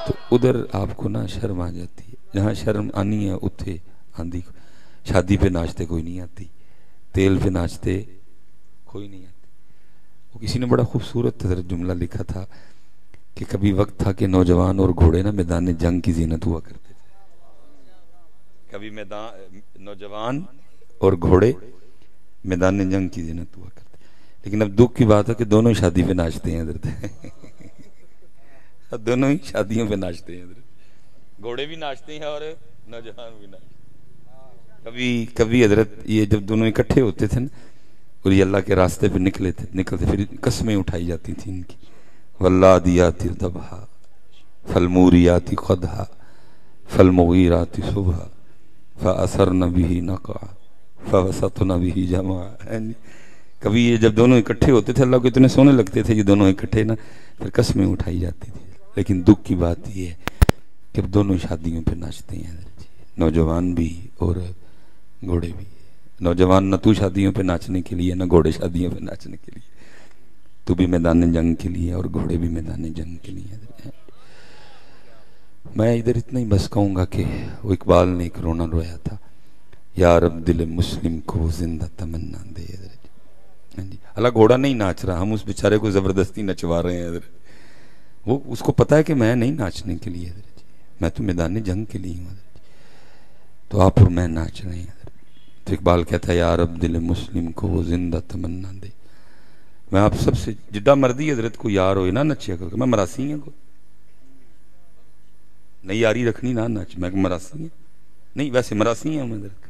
تو ادھر آپ کو نا شرم آ جاتی ہے. جہاں شرم آنی ہے اتھے آندھی. شادی پہ ناچتے کوئی نہیں آتی, تیل پہ ناچتے کوئی نہیں آتی. وہ کسی نے بڑا خوبصورت جملہ لکھا تھا کہ کبھی وقت تھا کہ نوجوان اور گھوڑے نا میدان جنگ کی زینت ہوا کرتے تھے. کبھی نوجوان اور گھوڑے میدان جنگ کی زینت ہوا کرتے, لیکن اب دکھ کی بات ہے کہ دونوں شادی پہ ناچتے ہیں حضرت. دونوں ہی شادیوں پہ ناچتے ہیں حضرت. گھوڑے بھی ناچتے ہیں اور نوجوان بھی ناچتے ہیں. کبھی حضرت یہ جب دونوں اکٹھے ہوتے تھے نا اور یہ اللہ کے راستے پہ نکلتے پھر قسمیں اٹھائی جاتی تھیں ان کی. واللادیات ذبحا فالموریات قدحا فالمغیرات صبحا فاثرن به نقعا فوسطن به جمعا. کبھی یہ جب دونوں اکٹھے ہوتے تھے اللہ کو اتنے سونے لگتے تھے یہ دونوں اکٹھے نا, پھر قسمیں اٹھائی جاتی تھی. لیکن دکھ کی بات یہ ہے کہ دونوں شادیوں پہ ناچتے ہیں نوجوان بھی اور گھوڑے بھی. نوجوان نہ تو شادیوں پہ ناچنے کے لیے نہ گھوڑے شادیوں پہ ناچنے کے لیے, تو بھی میدان جنگ کے لیے اور گھوڑے بھی میدان جنگ کے لیے. میں ادھر اتنا ہی بس کہوں گا کہ وہ اقبال نے ایک رونا رویا تھا, یا رب دل مسلم کو زندہ تمنا دے. اللہ گھوڑا نہیں ناچ رہا, ہم اس بیچارے کو زبردستی نچوا رہے ہیں. وہ اس کو پتا ہے کہ میں نہیں ناچنے کے لیے, میں تو میدان جنگ کے لیے ہوں, تو آپ اور میں ناچ رہے ہیں. تو اقبال کہتا ہے یا رب دل مسلم کو وہ زندہ تمنا دے. میں آپ سب سے جڈا مردی حضرت کو یار ہوئے نہ نچیا کرو. میں مراسی ہوں, کو نہیں یاری رکھنی نہ ناچ. میں مراسی ہوں نہیں, ویسے مراسی ہیں حضرت.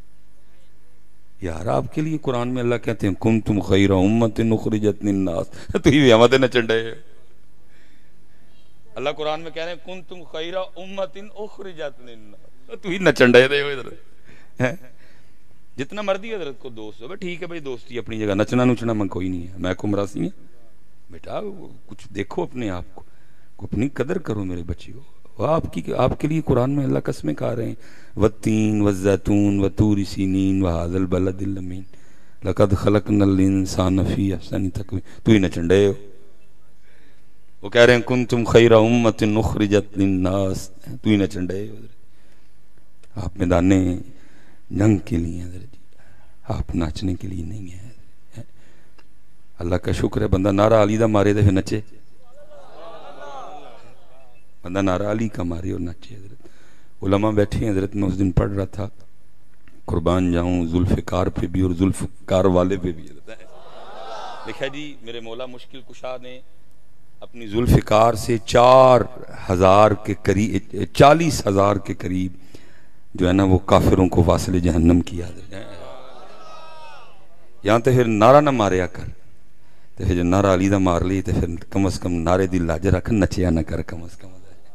یار آپ کے لیے قرآن میں اللہ کہتے ہیں کنتم خیر امت اخرجت للناس, تو یہ ہمارے نچن رہے. اللہ قرآن میں کہہ رہے ہیں کنتم خیر امت اخرجت للناس, تو ہی نچن رہے دے ادھر. جتنا مرضی حضرت کو دوست ہو, ٹھیک ہے بھائی دوستی اپنی جگہ, نچنا نچنا میں کوئی نہیں ہے. میں کو مراسی ہیں بیٹا, کچھ دیکھو اپنے آپ کو, اپنی قدر کرو میرے بچی کو. آپ کے لیے قرآن میں اللہ قسمیں کھا رہے ہیں والتین والزیتون وطور سینین وہذا البلد الامین لقد خلقنا الانسان فی احسن تقویم. تو ہی نچنڈے ہو. وہ کہہ رہے ہیں کنتم خیر امت اخرجت للناس, تو ہی نچنڈے ہو. آپ میدان جنگ کے لیے حضرت, آپ ناچنے کے لیے نہیں ہیں. اللہ کا شکر ہے بندہ نعرہ علی دا مارے دے پھر نچے, بندہ نعرہ علی کا مارے اور نچے. حضرت علماء بیٹھے ہیں حضرت, میں اس دن پڑھ رہا تھا قربان جاؤں ذوالفقار پہ بھی اور ذوالفقار والے پہ بھی. لکھا جی میرے مولا مشکل کشا نے اپنی ذوالفقار سے 4000 کے قریب 40,000 کے قریب جو ہے نا وہ کافروں کو واصل جہنم کیا. یہاں تو پھر نعرہ نہ ماریا کر, تو پھر جو نعرہ علی دا مار لی تو پھر کم از کم نعرے دی لاج رکھ, نچیا نہ کر کم از کم.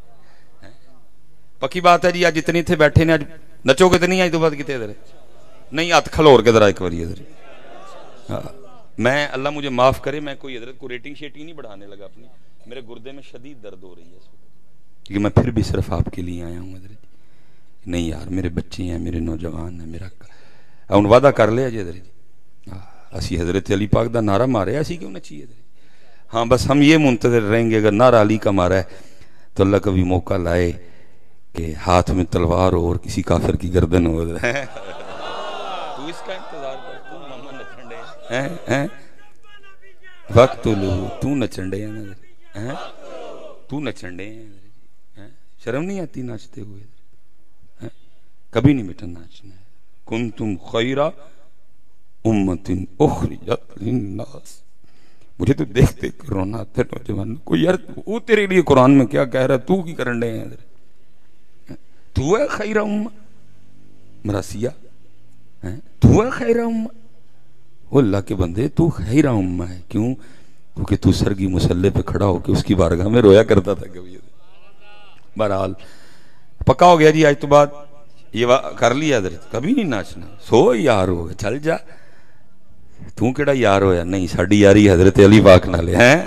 پکی بات ہے جی, آج جتنے تھے بیٹھے نے آج نچو گے تو نہیں, آج تو بعد کتے ادھر نہیں ہاتھ کھلور کے ذرا ایک باری ادھر. میں اللہ مجھے معاف کرے, میں کوئی حضرت کو ریٹنگ شیٹنگ نہیں بڑھانے لگا اپنی, میرے گردے میں شدید درد ہو رہی ہے اس وقت, کیونکہ میں پھر بھی صرف آپ کے لیے آیا ہوں حضرت. نہیں یار میرے بچے ہیں, میرے نوجوان ہیں, میرا ان وعدہ کر لیا جی حضرت, اسی حضرت علی پاک دا نعرہ مارے, اسی کیوں نہ چاہیے. ہاں بس ہم یہ منتظر رہیں گے اگر نعرہ علی کا مارا ہے تو اللہ کبھی موقع لائے کہ ہاتھ میں تلوار ہو اور کسی کافر کی گردن ہو. تو اس کا انتظار کر, تو ماما نچنڈے وقت لو, تو نچنڈے ہیں, تو نچنڈے ہیں. شرم نہیں آتی ناچتے ہوئے, کبھی نہیں بیٹا ناچنا ہے. کنتم خیر امت اخرجت للناس. مجھے تو دیکھتے رونا آتا ہے نوجوان کو, یار وہ تیرے لیے قرآن میں کیا کہہ رہا ہے, تو کی کرنڈے ہیں, تو ہے خیر امت مراسیہ, تو ہے خیر امت. وہ اللہ کے بندے تو خیر امت ہے, کیوں؟ کیونکہ تو سرگی مسلح پہ کھڑا ہو کے اس کی بارگاہ میں رویا کرتا تھا کبھی. بہرحال پکا ہو گیا جی, آج تو بعد یہ کر لیا حضرت, کبھی نہیں ناچنا. سو یار ہو گیا, چل جا, تو کیڑا یار ہویا. نہیں ساڈی یاری حضرت علی پاک نال ہے,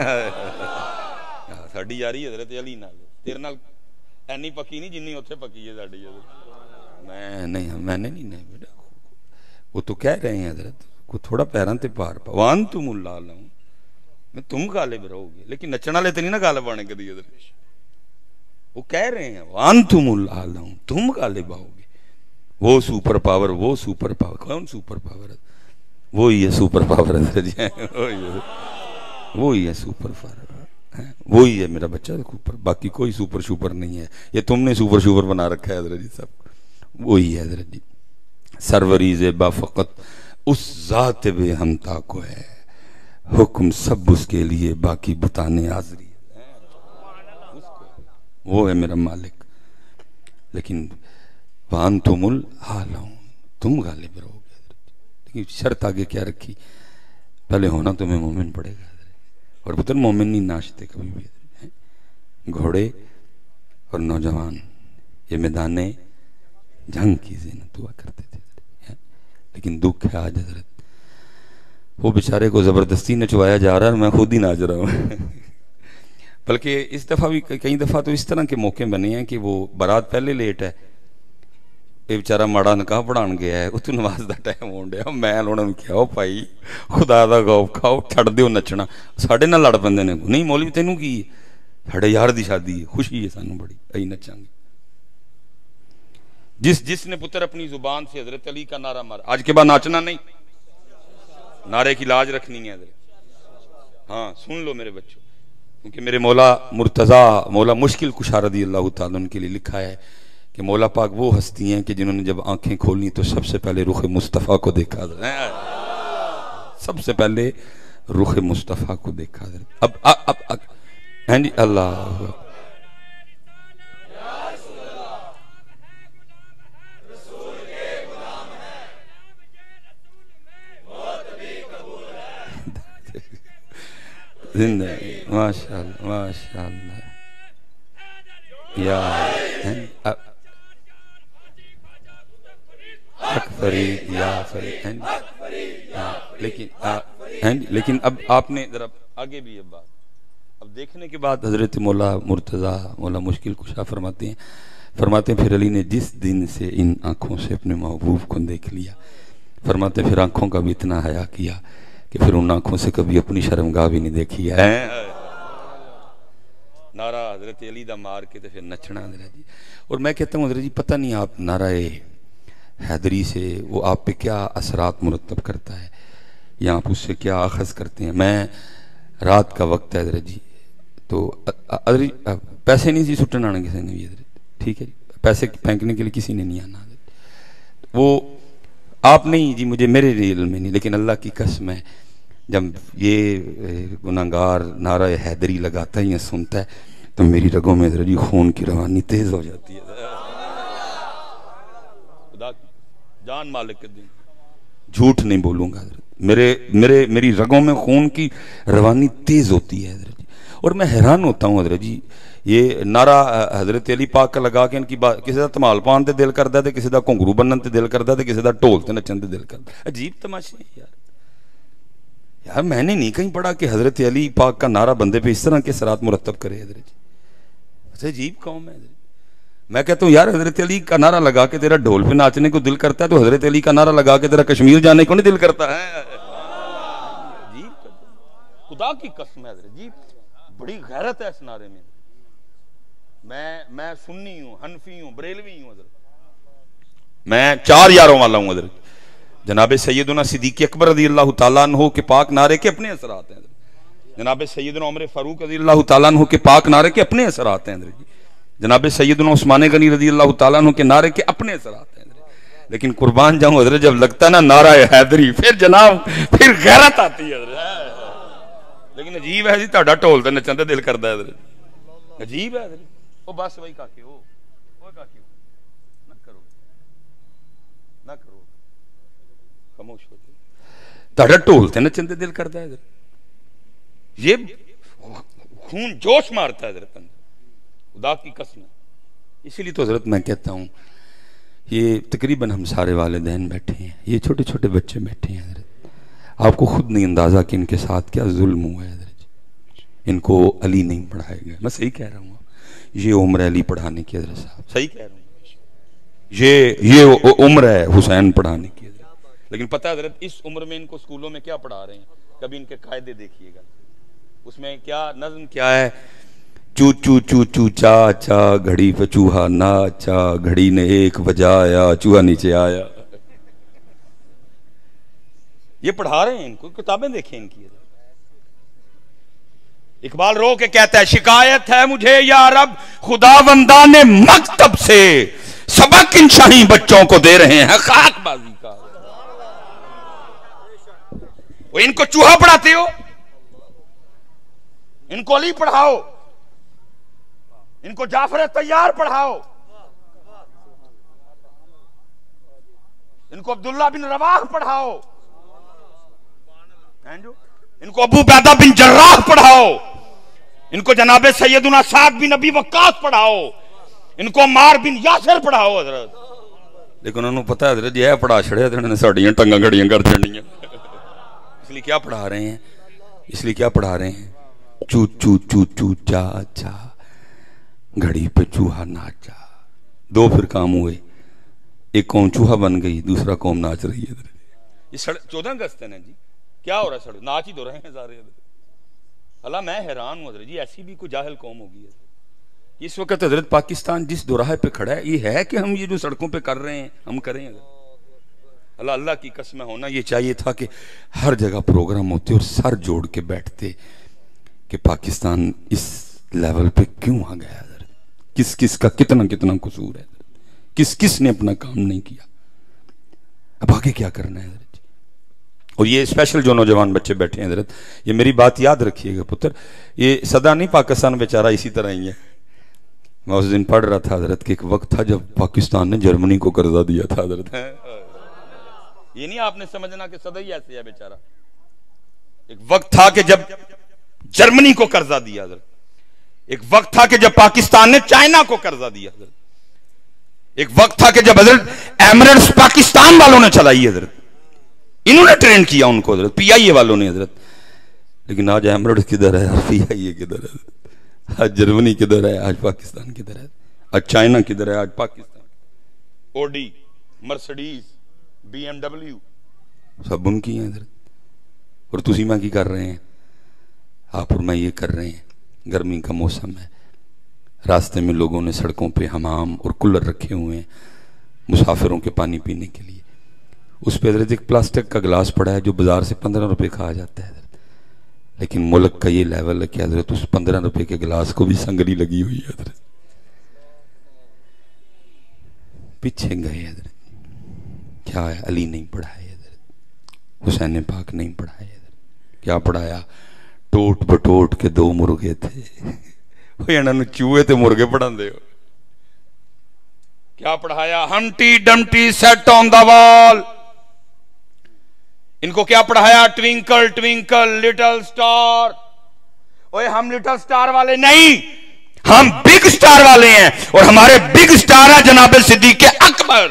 ساڈی یاری حضرت علی نال. تیرے نال اینی پکی نہیں جنی اوتھے پکی ہے ساڈی. میں نہیں بیٹا, وہ تو کہہ رہے ہیں حضرت کو تھوڑا پیراں تے پار پا, وانتم اللہ میں تم غالب رہو گے, لیکن نچن والے تے نہیں نا غالب آنے کدی حضرت. وہ کہہ رہے ہیں وانتم الاعلون، تم غالب آؤ گے. وہ سپر پاور، وہ سپر پاور، کون سپر پاور ہے؟ وہی ہے سپر پاور ہے، وہی ہے سپر پاور، وہی ہے میرا بچہ سپر، باقی کوئی سپر شوپر نہیں ہے. یہ تم نے سپر شوپر بنا رکھا ہے حضرت جی صاحب. وہی ہے حضرت جی سروری زیبا فقط اس ذات بے ہمتا کو ہے، حکم سب اس کے لیے باقی بتانے حاضری. وہ ہے میرا مالک. لیکن وانتم الاعلون، تم غالب رہو گے. لیکن شرط آگے کیا رکھی؟ پہلے ہونا تمہیں مومن پڑے گا. اور پتر مومن نہیں ناشتے کبھی بھی. گھوڑے اور نوجوان یہ میدان جنگ کی زینت ہوا کرتے تھے. لیکن دکھ ہے آج حضرت وہ بیچارے کو زبردستی نچوایا جا رہا ہے اور میں خود ہی ناچ رہا ہوں. بلکہ اس دفعہ بھی کئی دفعہ تو اس طرح کے موقع بنے ہیں کہ وہ بارات پہلے لیٹ ہے، یہ بیچارہ ماڑا نکاح پڑھان گیا ہے، اس تو نماز دا ٹائم ہون ڈیا. میں انہوں نے کہا بھائی خدا دا خوف کھاؤ، چھڑ دیو نچنا. ساڈے نال لڑ پندے نے، نہیں مولوی تینوں کی ساڈے یار دی شادی ہے، خوشی ہے سانوں بڑی، ائی نچاں گے. جس نے پتر اپنی زبان سے حضرت علی کا نعرہ مارا، آج کے بعد ناچنا نہیں، نعرے کی لاج رکھنی ہے حضرت. ہاں سن لو میرے بچوں، کیونکہ میرے مولا مرتضیٰ مولا مشکل کشا رضی اللہ تعالیٰ ان کے لیے لکھا ہے کہ مولا پاک وہ ہستی ہیں کہ جنہوں نے جب آنکھیں کھولیں تو سب سے پہلے رخ مصطفیٰ کو دیکھا. سب سے پہلے رخ مصطفیٰ کو دیکھا. اب ہیں جی اللہ زندگی ماشاءاللہ ماشاءاللہ یا فرید یا فرید. لیکن اب آپ نے ذرا آگے بھی یہ بات اب دیکھنے کے بعد حضرت مولا مرتضیٰ مولا مشکل کشا فرماتے ہیں پھر علی نے جس دن سے ان آنکھوں سے اپنے محبوب کو دیکھ لیا، فرماتے پھر آنکھوں کا بھی اتنا حیا کیا کہ پھر ان آنکھوں سے کبھی اپنی شرمگاہ بھی نہیں دیکھی ہے. نعرہ حضرت علی دا مار کے تو پھر نچنا حضرت جی. اور میں کہتا ہوں حضرت جی پتہ نہیں آپ نعرہ حیدری سے وہ آپ پہ کیا اثرات مرتب کرتا ہے یا آپ اس سے کیا اخذ کرتے ہیں. میں رات کا وقت ہے حضرت جی، تو پیسے نہیں سی سٹن آنا کسی نے بھی حضرت، ٹھیک ہے جی، پیسے پھینکنے کے لیے کسی نے نہیں آنا حضرت. وہ آپ نہیں جی، مجھے میرے علم میں نہیں، لیکن اللہ کی قسم ہے جب یہ گناہگار نعرہ حیدری لگاتا ہے یا سنتا ہے تو میری رگوں میں حضرت جی خون کی روانی تیز ہو جاتی ہے. خدا کی جان مالک کے دن جھوٹ نہیں بولوں گا حضرت، میری رگوں میں خون کی روانی تیز ہوتی ہے حضرت جی. اور میں حیران ہوتا ہوں حضرت جی یہ نعرہ حضرت علی پاک کا لگا کے ان کی بات کسی دا تمال پان تے دل کردا تے کسی دا گھنگرو بنن تے دل کردا تے کسی دا ڈھول تے نچن تے دل کردا. عجیب تماشے ہیں یار میں نے نہیں کہیں پڑھا کہ حضرت علی پاک کا نعرہ بندے پہ اس طرح کے اثرات مرتب کرے حضرت جی. عجیب قوم ہے حضرت. میں کہتا ہوں یار حضرت علی کا نعرہ لگا کے تیرا ڈھول پہ ناچنے کو دل کرتا ہے تو حضرت علی کا نعرہ لگا کے تیرا کشمیر جانے کو نہیں دل کرتا ہے. عجیب خدا کی قسم ہے حضرت جی، بڑی غیرت ہے اس نعرے میں. میں سنی ہوں، حنفی ہوں، بریلوی ہوں حضرت، میں 4 یاروں والا ہوں حضرت. جناب سیدنا صدیق اکبر رضی اللہ تعالیٰ عنہ کے پاک نعرے کے اپنے اثرات ہیں. جناب سیدنا عمر فاروق رضی اللہ تعالیٰ عنہ کے پاک نعرے کے اپنے اثرات ہیں. جناب سیدنا عثمان غنی رضی اللہ تعالیٰ عنہ کے نعرے کے اپنے اثرات ہیں. لیکن قربان جاؤں حضرت جب لگتا ہے نا نعرہ حیدری پھر جناب پھر غیرت آتی ہے حضرت. لیکن عجیب ہے جی تہاڈا ڈھول تے نچن تے دل کردا ہے حضرت. عجیب ہے حضرت. او بس وہی کاکے او کاکے نہ کرو خاموش ہو جائے. تہاڈا ڈھول تے نچن تے دل کردا ہے حضرت. یہ خون جوش مارتا ہے حضرت خدا کی قسم. اسی لیے تو حضرت میں کہتا ہوں یہ تقریباً ہم سارے والدین بیٹھے ہیں، یہ چھوٹے چھوٹے بچے بیٹھے ہیں حضرت. آپ کو خود نہیں اندازہ کہ ان کے ساتھ کیا ظلم ہوا ہے حضرت. ان کو علی نہیں پڑھائے گئے. میں صحیح کہہ رہا ہوں، یہ عمر علی پڑھانے کی حضرت صاحب، صحیح کہہ رہا ہوں. یہ عمر ہے حسین پڑھانے کی حضرت. لیکن پتہ حضرت اس عمر میں ان کو اسکولوں میں کیا پڑھا رہے ہیں؟ کبھی ان کے قاعدے دیکھیے گا، اس میں کیا نظم کیا ہے چو چو چو چو چا چا گھڑی پہ چوہا ناچا، گھڑی نے ایک بجایا چوہا نیچے آیا. یہ پڑھا رہے ہیں ان کو، کتابیں دیکھیں ان کی. اقبال رو کے کہتا ہے شکایت ہے مجھے یا رب خداوندان مکتب سے، سبق ان شاہی بچوں کو دے رہے ہیں خاک بازی کا. وہ ان کو چوہا پڑھاتے ہو، ان کو علی پڑھاؤ، ان کو جعفر طیار پڑھاؤ، ان کو عبداللہ بن رواح پڑھاؤ، ان کو ابو عبیدہ بن جراح پڑھاؤ، ان کو جناب سیدنا سعد بن ابی وقاص پڑھاؤ، ان کو عمار بن یاسر پڑھاؤ حضرت. لیکن انہوں نے پتا ہے حضرت یہ پڑھا چھڑے انہوں نے ساڑیاں ٹنگاں گھڑیاں کر چھڑنیاں. اس لیے کیا پڑھا رہے ہیں؟ اس لیے کیا پڑھا رہے ہیں؟ چو چو چو چو چا چا گھڑی پہ چوہا ناچا. دو پھر کام ہوئے، ایک قوم چوہا بن گئی، دوسرا قوم ناچ رہی ہے. یہ 14 اگست ہے نا جی، کیا ہو رہا ہے؟ سڑک ناچ ہی تو رہے ہیں سارے. اللہ میں حیران ہوں حضرت جی، ایسی بھی کوئی جاہل قوم ہوگی ہے. اس وقت حضرت پاکستان جس دوراہے پہ کھڑا ہے، یہ ہے کہ ہم یہ جو سڑکوں پہ کر رہے ہیں ہم کریں. اللہ اللہ کی قسم ہونا یہ چاہیے تھا کہ ہر جگہ پروگرام ہوتے اور سر جوڑ کے بیٹھتے کہ پاکستان اس لیول پہ کیوں آ گیا حضرت، کس کس کا کتنا کتنا قصور ہے، کس کس نے اپنا کام نہیں کیا، اب آگے کیا کرنا ہے حضرت. اور یہ اسپیشل جو نوجوان بچے بیٹھے ہیں حضرت، یہ میری بات یاد رکھیے گا پتر، یہ صدا نہیں پاکستان بیچارہ اسی طرح ہی ہے. میں اس دن پڑھ رہا تھا حضرت کہ ایک وقت تھا جب پاکستان نے جرمنی کو قرضہ دیا تھا حضرت. یہ نہیں آپ نے سمجھنا کہ صدا ہی ایسے ہے بیچارہ. ایک وقت تھا کہ جب جرمنی کو قرضہ دیا حضرت، ایک وقت تھا کہ جب پاکستان نے چائنا کو قرضہ دیا حضرت، ایک وقت تھا کہ جب حضرت ایمریٹس پاکستان والوں نے چلائی حضرت، انہوں نے ٹرین کیا ان کو حضرت، پی آئی اے والوں نے حضرت. لیکن آج ایمریٹس کدھر ہے، پی آئی اے کدھر ہے، آج جرمنی کدھر ہے، آج پاکستان کدھر ہے، آج چائنا کدھر ہے، آج Pakistan. Audi, Mercedes, B M W سب ان کی ہیں حضرت. اور تسی میں کی کر رہے ہیں، آپ اور میں یہ کر رہے ہیں. گرمی کا موسم ہے، راستے میں لوگوں نے سڑکوں پہ حمام اور کولر رکھے ہوئے ہیں مسافروں کے پانی پینے کے لیے. اس پہ حضرت ایک پلاسٹک کا گلاس پڑا ہے جو بازار سے 15 روپے کھا جاتا ہے حضرت، لیکن ملک کا یہ لیول ہے کہ حضرت اس 15 روپے کے گلاس کو بھی سنگری لگی ہوئی ہے حضرت. پیچھے گئے حضرت، کیا ہے؟ علی نہیں پڑھائے حضرت، حسین پاک نہیں پڑھائے حضرت. کیا پڑھایا؟ ٹوٹ بٹوٹ کے 2 مرغے تھے. انہوں چوہے تے مرغے پڑھا دے ہو. کیا پڑھایا؟ ہمٹی ڈمٹی سیٹ آن دا وال. ان کو کیا پڑھایا؟ Twinkle twinkle little star. اوے ہم لٹل سٹار والے نہیں، ہم بگ سٹار والے ہیں، اور ہمارے بگ سٹار ہے جناب صدیق اکبر،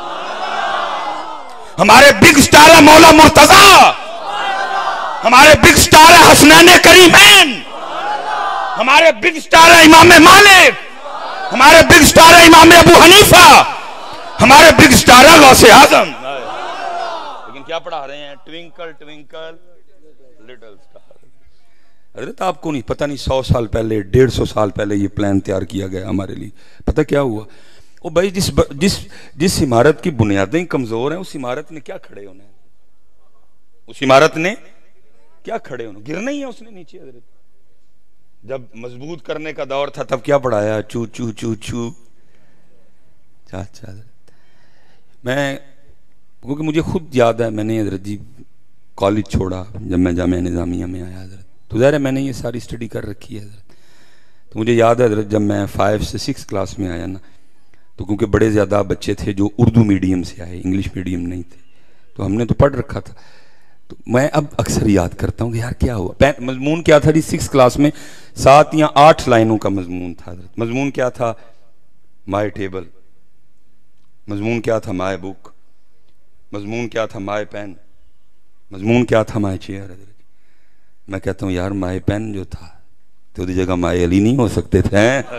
ہمارے بگ سٹار ہے مولا مرتضی، ہمارے بگ سٹار ہے حسنین کریمین، ہمارے بگ سٹار ہے امام مالک، ہمارے بگ سٹار ہے امام ابو حنیفہ، ہمارے بگ سٹار ہے غوث اعظم. لیکن کیا پڑھا رہے ہیں؟ Twinkle twinkle little star. حضرت آپ کو نہیں پتہ، نہیں 100 سال پہلے 150 سال پہلے یہ پلان تیار کیا گیا ہمارے لیے. پتہ کیا ہوا؟ وہ بھائی جس عمارت کی بنیادیں کمزور ہیں اس عمارت نے کیا کھڑے ہونا ہے؟ اس عمارت نے کیا کھڑے ہونا؟ گرنا ہی ہے اس نے نیچے. حضرت جب مضبوط کرنے کا دور تھا تب کیا پڑھایا؟ چو چو چو چو چاچا. میں کیونکہ مجھے خود یاد ہے، میں نے حضرت جی کالج چھوڑا جب میں جامعہ نظامیہ میں آیا حضرت، تو ظاہر ہے میں نے یہ ساری اسٹڈی کر رکھی ہے حضرت. تو مجھے یاد ہے حضرت جب میں 5 سے 6 کلاس میں آیا نا، تو کیونکہ بڑے زیادہ بچے تھے جو اردو میڈیم سے آئے، انگلش میڈیم نہیں تھے، تو ہم نے تو پڑھ رکھا تھا. تو میں اب اکثر یاد کرتا ہوں کہ یار کیا ہوا. مضمون کیا تھا جی 6 کلاس میں؟ 7 یا 8 لائنوں کا مضمون تھا حضرت. مضمون کیا تھا؟ My table. مضمون کیا تھا؟ My book. مضمون کیا تھا؟ My pen. مضمون کیا تھا؟ My chair. حضرت میں کہتا ہوں یار مائی پین جو تھا تو دی جگہ مائی علی نہیں ہو سکتے تھے؟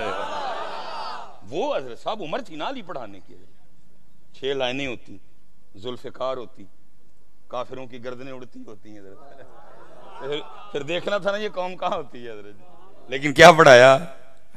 وہ حضرت صاحب عمر تھی نا علی پڑھانے کی. 6 لائنیں ہوتی، ذوالفقار ہوتی، کافروں کی گردنیں اڑتی ہوتی ہیں حضرت. پھر دیکھنا تھا نا یہ قوم کہاں ہوتی ہے حضرت. لیکن کیا پڑھایا؟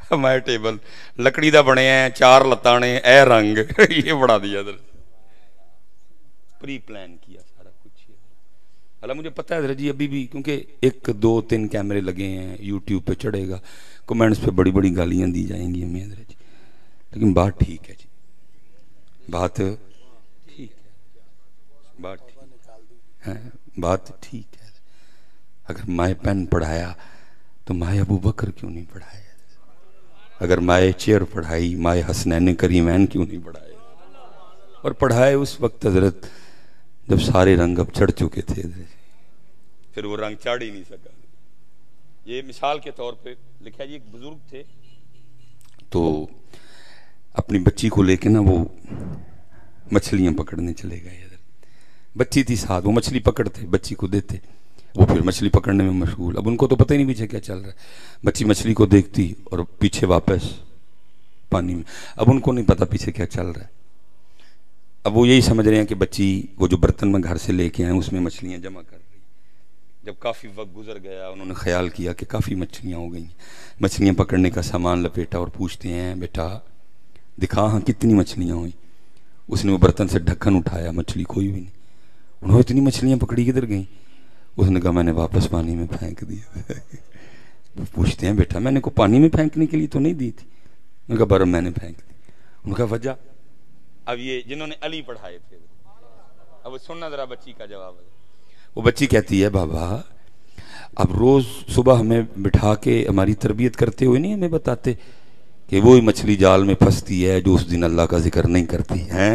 مائے ٹیبل لکڑی دا بنے ہیں، 4 لتانے، اے رنگ یہ بڑھا دیا حضرت، پری پلان کیا سارا کچھ. اللہ مجھے پتہ ہے حضرت جی ابھی بھی، کیونکہ 1 2 3 کیمرے لگے ہیں، یوٹیوب پہ چڑھے گا، کمنٹس پہ بڑی بڑی گالیاں دی جائیں گی ہمیں حضرت جی، لیکن بات ٹھیک ہے جی، بات ٹھیک ہے، بات ٹھیک ہے، بات ٹھیک ہے. اگر مائے پین پڑھایا تو مائے ابو بکر کیوں نہیں پڑھایا؟ اگر مائے چیئر پڑھائی مائے حسنین کریمین کیوں نہیں پڑھائے؟ اور پڑھائے اس وقت حضرت جب سارے رنگ اب چڑھ چکے تھے، پھر وہ رنگ چڑھ ہی نہیں سکا. یہ مثال کے طور پہ لکھا جی، ایک بزرگ تھے تو اپنی بچی کو لے کے نا وہ مچھلیاں پکڑنے چلے گئے حضرت، بچی تھی ساتھ، وہ مچھلی پکڑتے بچی کو دیتے، وہ پھر مچھلی پکڑنے میں مشغول. اب ان کو تو پتہ ہی نہیں پیچھے کیا چل رہا ہے، بچی مچھلی کو دیکھتی اور پیچھے واپس پانی میں، اب ان کو نہیں پتا پیچھے کیا چل رہا ہے. اب وہ یہی سمجھ رہے ہیں کہ بچی وہ جو برتن میں گھر سے لے کے آئے اس میں مچھلیاں جمع کر رہی. جب کافی وقت گزر گیا انہوں نے خیال کیا کہ کافی مچھلیاں ہو گئی ہیں، مچھلیاں پکڑنے کا سامان لپیٹا اور پوچھتے ہیں بیٹا دکھا ہاں کتنی مچھلیاں ہوئیں. اس نے وہ برتن سے ڈھکن اٹھایا، مچھلی کوئی بھی نہیں. انہوں نے اتنی مچھلیاں پکڑی کدھر گئیں؟ اس نے کہا میں نے واپس پانی میں پھینک دیا. پوچھتے ہیں بیٹا میں نے کو پانی میں پھینکنے کے لیے تو نہیں دی تھی؟ میں نے کہا برم میں نے پھینک دی. ان کا وجہ، اب یہ جنہوں نے علی پڑھائے تھے، اب سننا ذرا بچی کا جواب ہے. وہ بچی کہتی ہے بابا اب روز صبح ہمیں بٹھا کے ہماری تربیت کرتے ہوئے نہیں ہمیں بتاتے کہ وہی مچھلی جال میں پھنستی ہے جو اس دن اللہ کا ذکر نہیں کرتی ہے،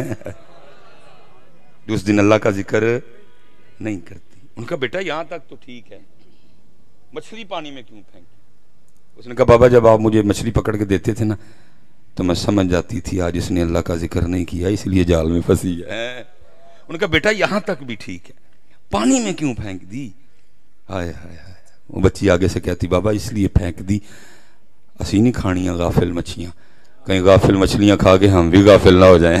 جو اس دن اللہ کا ذکر نہیں کرتی. ان کا بیٹا یہاں تک تو ٹھیک ہے، مچھلی پانی میں کیوں پھینکی؟ اس نے کہا بابا جب آپ مجھے مچھلی پکڑ کے دیتے تھے نا تو میں سمجھ جاتی تھی آج اس نے اللہ کا ذکر نہیں کیا اس لیے جال میں پھنسی ہے. ان کا بیٹا یہاں تک بھی ٹھیک ہے، پانی میں کیوں پھینک دی؟ ہائے ہائے ہائے. وہ بچی آگے سے کہتی بابا اس لیے پھینک دی اسی نہیں کھانیاں غافل مچھلیاں، کہیں غافل مچھلیاں کھا کے ہم بھی غافل نہ ہو جائیں.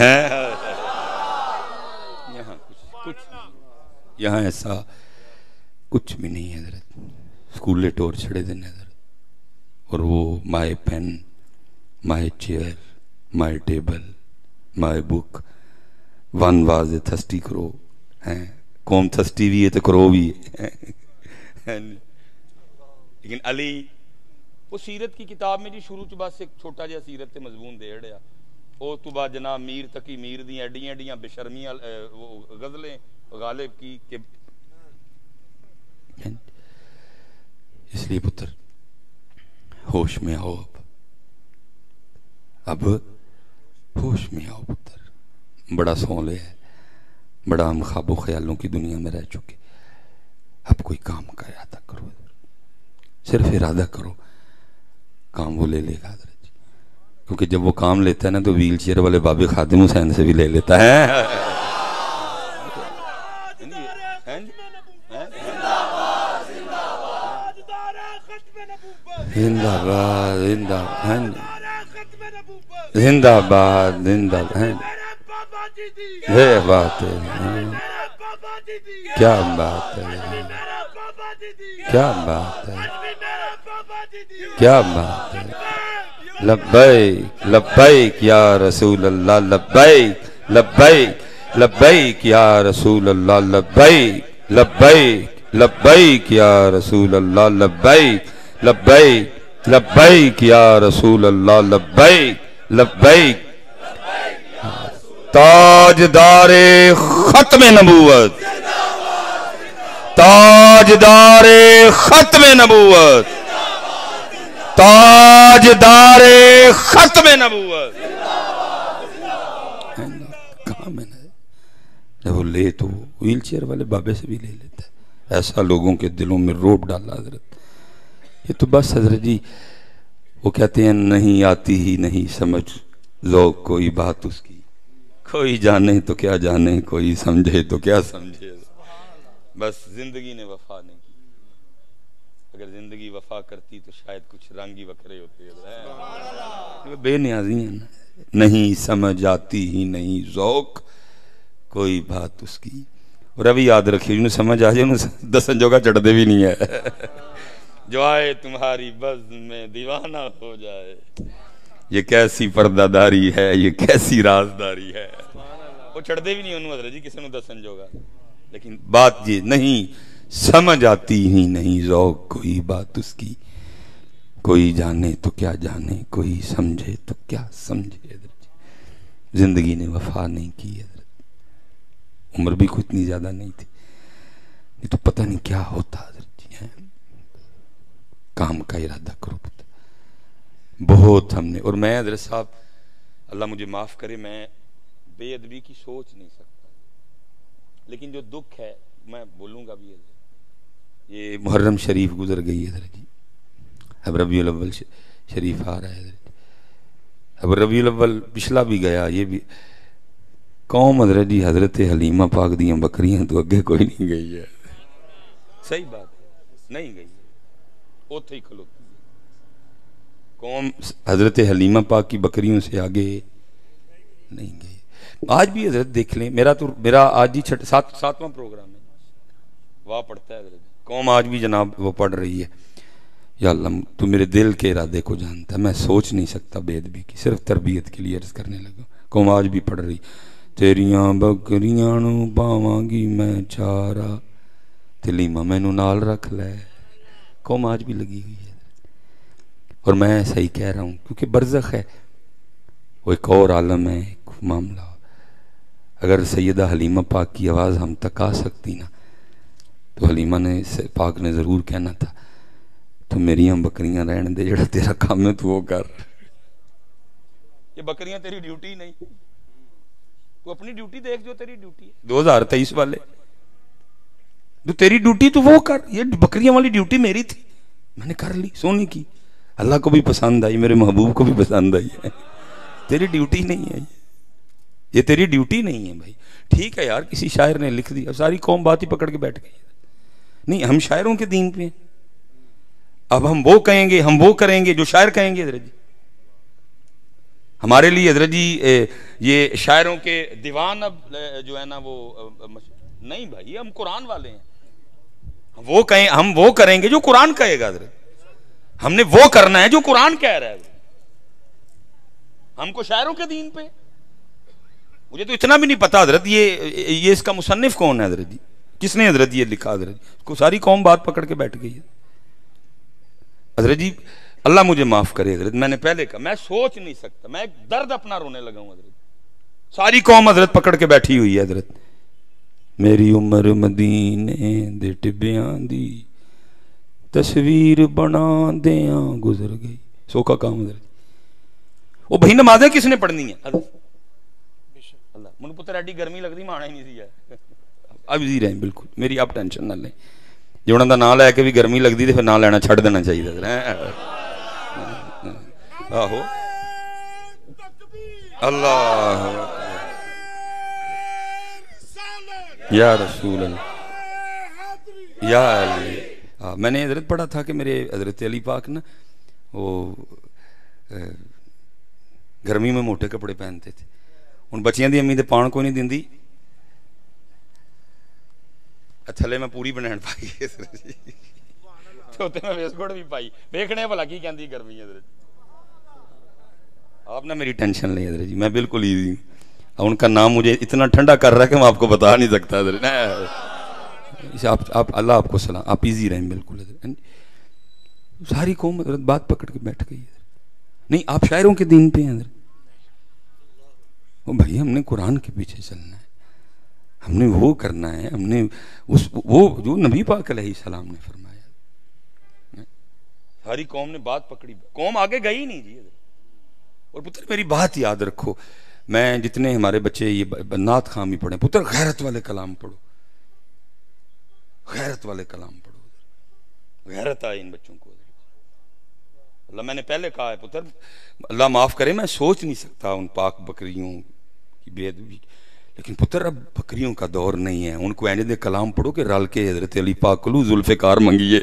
یہاں کچھ یہاں ایسا کچھ بھی نہیں ہے حضرت. سکولے ٹور چھڑے دن حضرت، اور وہ my pen, my chair, my table, my book, one was a thirsty crow ہیں، قوم تھسٹی بھی ہے تو کرو بھی ہے. لیکن علی وہ سیرت کی کتاب میں جی شروع چ بس ایک چھوٹا جہا سیرت تے مضمون دے اڑیا، او تو بعد جناب میر تقی میر دی ایڈیاں ایڈیاں بے شرمیاں غزلیں غالب کی کہ اس لیے پتر ہوش میں آؤ، اب ہوش میں آؤ پتر. بڑا سولے ہے، بڑا ہم خواب و خیالوں کی دنیا میں رہ چکے. اب کوئی کام کا ارادہ کرو، صرف ارادہ کرو، کام وہ لے لے گا حضرت جی. کیونکہ جب وہ کام لیتا ہے نا تو ویل چیئر والے بابے خادم حسین سے بھی لے لیتا ہے. زندہ باد زندہ زندہ باد زندہ باد. یہ بات ہے، کیا بات ہے، کیا بات ہے، کیا بات ہے. لبیک لبیک یا رسول اللہ، لبیک لبیک لبیک یا رسول اللہ، لبیک لبیک لبیک یا رسول اللہ، لبیک لبیک لبیک یا رسول اللہ، لبیک لبیک. تاجدار ختم نبوت، تاجدار ختم نبوت، تاجدار ختم نبوت. کہاں میں نے جب وہ لے تو ویل چیئر والے بابے سے بھی لے لیتا ہے. ایسا لوگوں کے دلوں میں روب ڈالا حضرت. یہ تو بس حضرت جی وہ کہتے ہیں نہیں آتی ہی نہیں سمجھ ذوق کوئی بات اس کی، کوئی جانے تو کیا جانے، کوئی سمجھے تو کیا سمجھے. بس زندگی نے وفا نہیں کی. اگر زندگی وفا کرتی تو شاید کچھ رنگ ہی وکھرے ہوتے. بے نیازی ہیں، نہیں سمجھ آتی ہی نہیں ذوق کوئی بات اس کی. اور ابھی یاد رکھیے جنہوں سمجھ آ جائے انہوں 10 جگہ چڑھ دے بھی نہیں ہے. جو آئے تمہاری بز میں دیوانہ ہو جائے. یہ کیسی پردہ داری ہے, یہ کیسی رازداری ہے. وہ چڑھتے بھی نہیں انہوں حضرت جی کسی نے دسن جوگا, لیکن بات یہ نہیں سمجھ آتی ہی نہیں ذوق کوئی بات اس کی. کوئی جانے تو کیا جانے, کوئی سمجھے تو کیا سمجھے. حضرت جی زندگی نے وفا نہیں کی حضرت, عمر بھی کوئی اتنی زیادہ نہیں تھی, یہ تو پتہ نہیں کیا ہوتا حضرت جی. کام کا ارادہ کرو پتہ. بہت ہم نے, اور میں حضرت صاحب اللہ مجھے معاف کرے, میں بے ادبی کی سوچ نہیں سکتا, لیکن جو دکھ ہے میں بولوں گا بھی. یہ محرم شریف گزر گئی حضرت جی, اب ربیع الاول شریف آ رہا ہے حضرت. اب ربیع الاول پچھلا بھی گیا, یہ بھی قوم حضرت جی حضرت حلیمہ پاک دیاں بکریاں تو اگے کوئی نہیں گئی ہے. صحیح بات ہے, نہیں گئی, اوتھے ہی کھلوتی قوم حضرت حلیمہ پاک کی بکریوں سے آگے نہیں گئی. آج بھی حضرت دیکھ لیں, میرا آج ہی ساتواں پروگرام ہے, وہاں پڑھتا ہے حضرت قوم آج بھی جناب وہ پڑھ رہی ہے. یا اللہ تو میرے دل کے ارادے کو جانتا ہے, میں سوچ نہیں سکتا بے ادبی کی, صرف تربیت کے لیے عرض کرنے لگا. قوم آج بھی پڑھ رہی, تیریاں بکریاں نو پاواں گی میں چارا, حلیمہ مینوں نال رکھ لے. قوم آج بھی لگی ہوئی ہے, اور میں صحیح کہہ رہا ہوں کیونکہ برزخ ہے, وہ ایک اور عالم ہے, ایک معاملہ. اگر سیدہ حلیمہ پاک کی آواز ہم تک آ سکتی نا, تو حلیمہ نے پاک نے ضرور کہنا تھا تو میریاں بکریاں رہن دے, جڑا تیرا کام ہے تو وہ کر. یہ بکریاں تیری ڈیوٹی نہیں, تو اپنی ڈیوٹی دیکھ جو تیری ڈیوٹی ہے 2023 والے, جو تیری ڈیوٹی تو وہ کر. یہ بکریاں والی ڈیوٹی میری تھی, میں نے کر لی, سونی کی, اللہ کو بھی پسند آئی, میرے محبوب کو بھی پسند آئی ہے. تیری ڈیوٹی نہیں ہے یہ تیری ڈیوٹی نہیں ہے بھائی. ٹھیک ہے یار, کسی شاعر نے لکھ دی, اب ساری قوم بات ہی پکڑ کے بیٹھ گئی. نہیں, ہم شاعروں کے دین پہ ہیں, اب ہم وہ کہیں گے, ہم وہ کریں گے جو شاعر کہیں گے. حضرت جی ہمارے لیے حضرت جی یہ شاعروں کے دیوان اب جو ہے نا وہ نہیں بھائی, ہم قرآن والے ہیں, ہم وہ کریں گے جو قرآن کہے گا. حضرت ہم نے وہ کرنا ہے جو قرآن کہہ رہا ہے. ہم کو شاعروں کے دین پہ, مجھے تو اتنا بھی نہیں پتا حضرت یہ اس کا مصنف کون ہے حضرت جی, کس نے حضرت یہ لکھا. حضرت اس کو ساری قوم بات پکڑ کے بیٹھ گئی ہے. حضرت جی اللہ مجھے معاف کرے حضرت, میں نے پہلے کہا میں سوچ نہیں سکتا, میں ایک درد اپنا رونے لگا ہوں. حضرت ساری قوم حضرت پکڑ کے بیٹھی ہوئی ہے. حضرت میری عمر مدینے دے ٹبیاں دی تصویر بنا دیاں گزر گئی, سو کا کام. حضرت وہ بھائی نمازیں کس نے پڑھنی ہیں. اللہ من پتر ایڈی گرمی لگ رہی, مانا ہی نہیں سی. اب جی رہے بالکل, میری آپ ٹینشن نہ لیں. جو انہوں کا نام لے کے بھی گرمی لگتی تو پھر نام لینا چھڑ دینا چاہیے. آہو اللہ یا رسول اللہ یا علی. میں نے حضرت پڑھا تھا کہ میرے حضرت علی پاک نا وہ گرمی میں موٹے کپڑے پہنتے تھے. ان بچیاں دی امی دے پان کوئی نہیں دیندی, تھلے میں پوری بنان پائی تے میں ویس کوٹ بھی پائی, دیکھنے بھلا کی کہندی گرمی. حضرت آپ نے میری ٹینشن لیں حضرت جی, میں بالکل ایزی ہوں. ان کا نام مجھے اتنا ٹھنڈا کر رہا ہے کہ میں آپ کو بتا نہیں سکتا. حضرت آپ اللہ آپ کو سلام, آپ ایزی رہیں بالکل. حضرت ساری قوم حضرت بات پکڑ کے بیٹھ گئی. نہیں آپ شاعروں کے دین پہ ہیں حضرت, بھائی ہم نے قرآن کے پیچھے چلنا ہے, ہم نے وہ کرنا ہے, ہم نے وہ جو نبی پاک علیہ السلام نے فرمایا. ساری قوم نے بات پکڑی, قوم آگے گئی نہیں جی. اور پتر میری بات یاد رکھو, میں جتنے ہمارے بچے یہ نعت خواں بھی پڑھیں, پتر غیرت والے کلام پڑھو, غیرت والے کلام پڑھو. غیرت آئے ان بچوں کو. اللہ میں نے پہلے کہا ہے پتر, اللہ معاف کرے, میں سوچ نہیں سکتا ان پاک بکریوں کی بے ادبی, لیکن پتر اب بکریوں کا دور نہیں ہے. ان کو اینجے دے کلام پڑھو کہ رل کے حضرت علی پاک کلو ذوالفقار منگیے.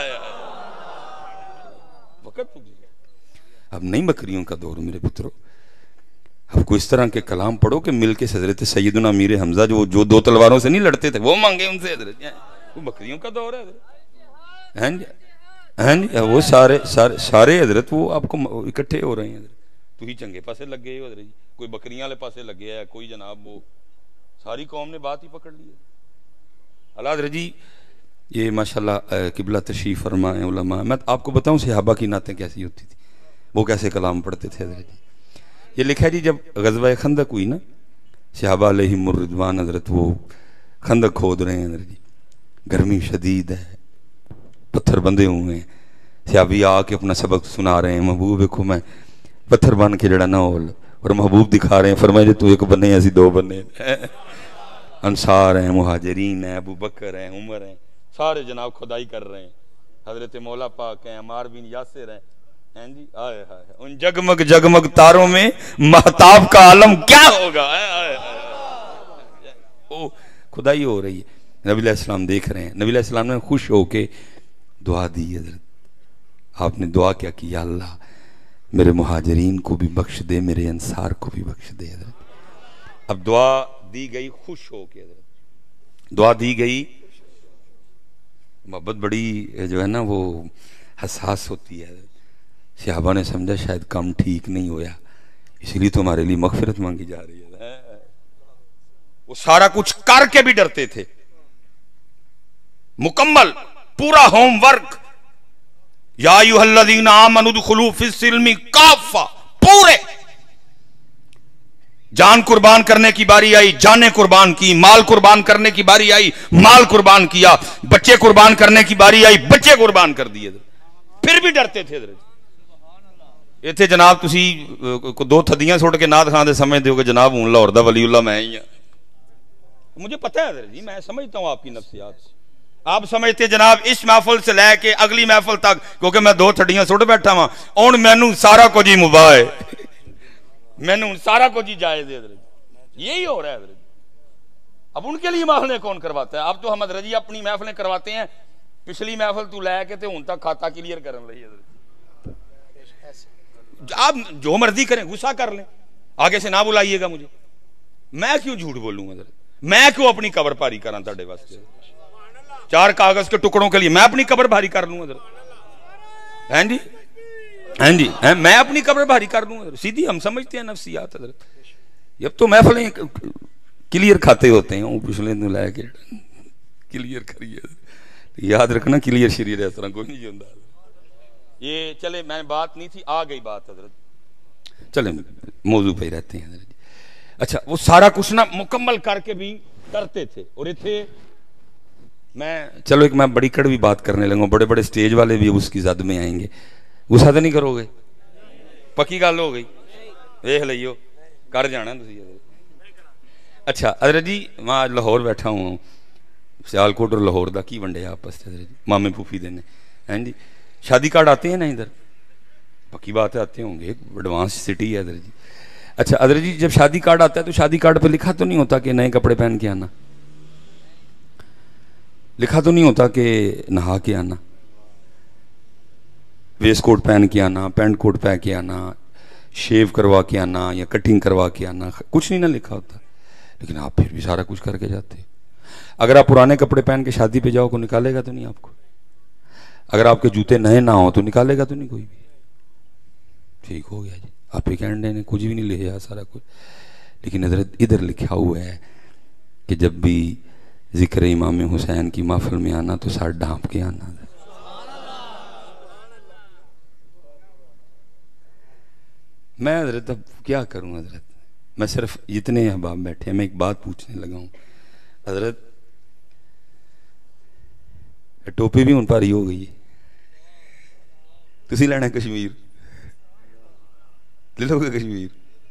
وقت اب نہیں بکریوں کا دور میرے پترو. اب کو اس طرح کے کلام پڑھو کہ مل کے حضرت سیدنا امیر حمزہ جو دو تلواروں سے نہیں لڑتے تھے وہ مانگے ان سے. حضرت وہ بکریوں کا دور ہے. ہیں جی وہ سارے حضرت وہ آپ کو اکٹھے ہو رہے ہیں حضرت. تو ہی چنگے پاسے لگے ہو حضرت جی, کوئی بکریاں والے پاسے لگے ہے, کوئی جناب وہ ساری قوم نے بات ہی پکڑ لی ہے. اللہ حضرت جی یہ ماشاءاللہ قبلہ تشریف فرمائے علماء. میں آپ کو بتاؤں صحابہ کی نعتیں کیسی ہوتی تھی, وہ کیسے کلام پڑھتے تھے حضرت جی. یہ لکھا ہے جی جب غزوہ خندق ہوئی نا, صحابہ علیہم الرضوان حضرت وہ خندق کھود رہے ہیں حضرت جی, گرمی شدید ہے, پتھر بندے ہوئے ہیں, صحابی آ کے اپنا سبق سنا رہے ہیں, محبوب کو میں پتھر بن کے جڑا نہ ہول, اور محبوب دکھا رہے ہیں, فرمائے تو ایک بنے ایسی دو بنے, انصار ہیں, مہاجرین ہیں, ابو بکر ہیں, عمر ہیں, سارے جناب خدائی کر رہے ہیں. حضرت مولا پاک ہیں, عمار بن یاسر ہیں جی, آئے ہائے ان جگمگ جگمگ تاروں میں مہتاب کا عالم کیا ہوگا, وہ خدائی ہو رہی ہے. نبی علیہ السلام دیکھ رہے ہیں, نبی علیہ السلام نے خوش ہو کے دعا دی حضرت. آپ نے دعا کیا کہ یا اللہ میرے مہاجرین کو بھی بخش دے, میرے انصار کو بھی بخش دے حضرت. اب دعا دی گئی خوش ہو کے حضرت, دعا دی گئی. محبت بڑی جو ہے نا وہ حساس ہوتی ہے. صحابہ نے سمجھا شاید کم ٹھیک نہیں ہویا, اس لیے تمہارے لیے مغفرت مانگی جا رہی ہے. وہ سارا کچھ کر کے بھی ڈرتے تھے, مکمل پورا ہوم ورک. یا ایھا الذین آمنوا ادخلوا فی السلم کافہ, پورے جان قربان کرنے کی باری آئی, جانیں قربان کی, مال قربان کرنے کی باری آئی, مال قربان کیا, بچے قربان کرنے کی باری آئی, بچے قربان کر دیے. پھر بھی ڈرتے تھے حضرت. اتنے جناب تسی دو تھدیاں سٹ کے نعت خان دے سمجھتے ہو کہ جناب ہوں لاہور دا ولی اللہ میں ہی ہوں. مجھے پتہ ہے حضرت جی, میں سمجھتا ہوں آپ کی نفسیات سے. آپ سمجھتے جناب اس محفل سے لے کے اگلی محفل تک, کیونکہ میں دو تھڑیاں سٹ بیٹھا ہوں, اور مینوں سارا کچھ ہی مباح ہے, مینوں سارا کچھ ہی جائز ہے حضرت. یہی ہو رہا ہے حضرت. اب ان کے لیے محفلیں کون کرواتا ہے؟ اب تو حمد رضی اپنی محفلیں کرواتے ہیں, پچھلی محفل تو لے کے تے ہن تک کھاتا کلیئر کرن لئی حضرت. آپ جو مرضی کریں, غصہ کر لیں, آگے سے نہ بلائیے گا مجھے. میں کیوں جھوٹ بولوں حضرت, میں کیوں اپنی قبر بھاری کراں تہاڈے واسطے؟ 4 کاغذ کے ٹکڑوں کے لیے میں اپنی قبر بھاری کر لوں حضرت. ہیں جی, ہیں جی, میں اپنی قبر بھاری کر لوں حضرت. سیدھی ہم سمجھتے ہیں نفسیات حضرت. اب تو محفلیں کلیئر کھاتے ہوتے ہیں, وہ پچھلے دن لے کے کلیئر کریے. یاد رکھنا کلیئر شریر اس طرح کوئی نہیں ہوتا. یہ چلے میں بات نہیں تھی, آ گئی بات حضرت. چلیں موضوع پہ ہی رہتے ہیں حضرت. اچھا وہ سارا کچھ نہ مکمل کر کے بھی کرتے تھے. اور اتنے میں چلو ایک میں بڑی کڑوی بات کرنے لگا, بڑے بڑے سٹیج والے بھی اس کی زد میں آئیں گے. غصہ تو نہیں کرو گے؟ پکی گل ہو گئی, دیکھ لئیو کر جانا تسی. اچھا حضرت جی میں آج لاہور بیٹھا ہوں, سیالکوٹ اور لاہور دا کی ونڈے آپس سے حضرت جی, مامے پھوپھی دینے ہیں جی. شادی کارڈ آتے ہیں نا ادھر, پکی بات ہے آتے ہوں گے, ایڈوانس سٹی ہے حضرت جی. اچھا حضرت جی جب شادی کارڈ آتا ہے تو شادی کارڈ پہ لکھا تو نہیں ہوتا کہ نئے کپڑے پہن کے آنا, لکھا تو نہیں ہوتا کہ نہا کے آنا, ویسٹ کوٹ پہن کے آنا, پینٹ کوٹ پہن کے آنا, شیو کروا کے آنا یا کٹنگ کروا کے آنا, کچھ نہیں نہ لکھا ہوتا. لیکن آپ پھر بھی سارا کچھ کر کے جاتے. اگر آپ پرانے کپڑے پہن کے شادی پہ جاؤ, کو نکالے گا تو نہیں آپ کو. اگر آپ کے جوتے نئے نہ ہوں تو نکالے گا تو نہیں کوئی بھی. ٹھیک ہو گیا جی, آپ ہی کینڈے نے کچھ بھی نہیں لے جا سارا کچھ. لیکن حضرت ادھر لکھا ہوا ہے کہ جب بھی ذکر امام حسین کی محفل میں آنا تو سر ڈھانپ کے آنا. میں حضرت اب کیا کروں حضرت, میں صرف اتنے احباب بیٹھے ہیں, میں ایک بات پوچھنے لگا ہوں حضرت. ٹوپی بھی ان پر ہی ہو گئی ہے, تسی لینا کشمیر لے لو گے کشمیر.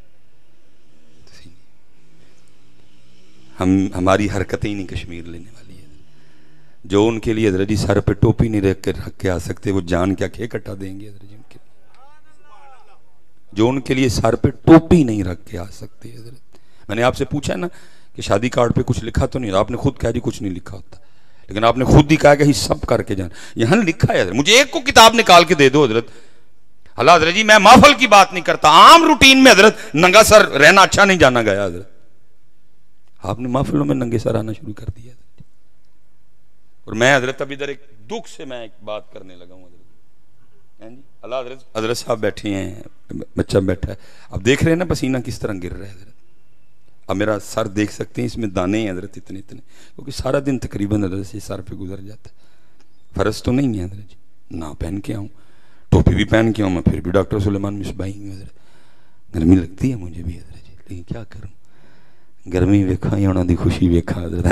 ہماری حرکتیں ہی نہیں کشمیر لینے والی ہے. جو ان کے لیے حضرت جی سر پہ ٹوپی نہیں رکھ کے آ سکتے, وہ جان کیا کھے کٹا دیں گے حضرت جی. ان کے جو ان کے لیے سر پہ ٹوپی نہیں رکھ کے آ سکتے حضرت. میں نے آپ سے پوچھا نا کہ شادی کارڈ پہ کچھ لکھا تو نہیں, آپ نے خود کہا جی کچھ نہیں لکھا ہوتا, لیکن آپ نے خود ہی کہا کہ ہی سب کر کے جان. یہاں لکھا ہے حضرت, مجھے ایک کو کتاب نکال کے دے دو حضرت. اللہ حضرت جی میں محفل کی بات نہیں کرتا, عام روٹین میں حضرت ننگا سر رہنا اچھا نہیں جانا گیا حضرت. آپ نے محفلوں میں ننگے سر آنا شروع کر دیا حضرت. اور میں حضرت اب ادھر ایک دکھ سے میں ایک بات کرنے لگا ہوں حضرت. اللہ حضرت صاحب بیٹھے ہیں، بچہ بیٹھا ہے، اب دیکھ رہے ہیں نا پسینہ کس طرح گر رہا ہے حضرت. اب میرا سر دیکھ سکتے ہیں، اس میں دانے ہیں حضرت اتنے اتنے، کیونکہ سارا دن تقریباً حضرت سے سر پہ گزر جاتا ہے. فرض تو نہیں ہے حضرت جی، نہ پہن کے آؤں، ٹوپی بھی پہن کے آؤں میں، پھر بھی ڈاکٹر سلیمان مصباحی ہوں حضرت. گرمی لگتی ہے مجھے بھی حضرت جی، لیکن کیا کروں، گرمی ویکھا یا انہوں دی خوشی ویکھا حضرت.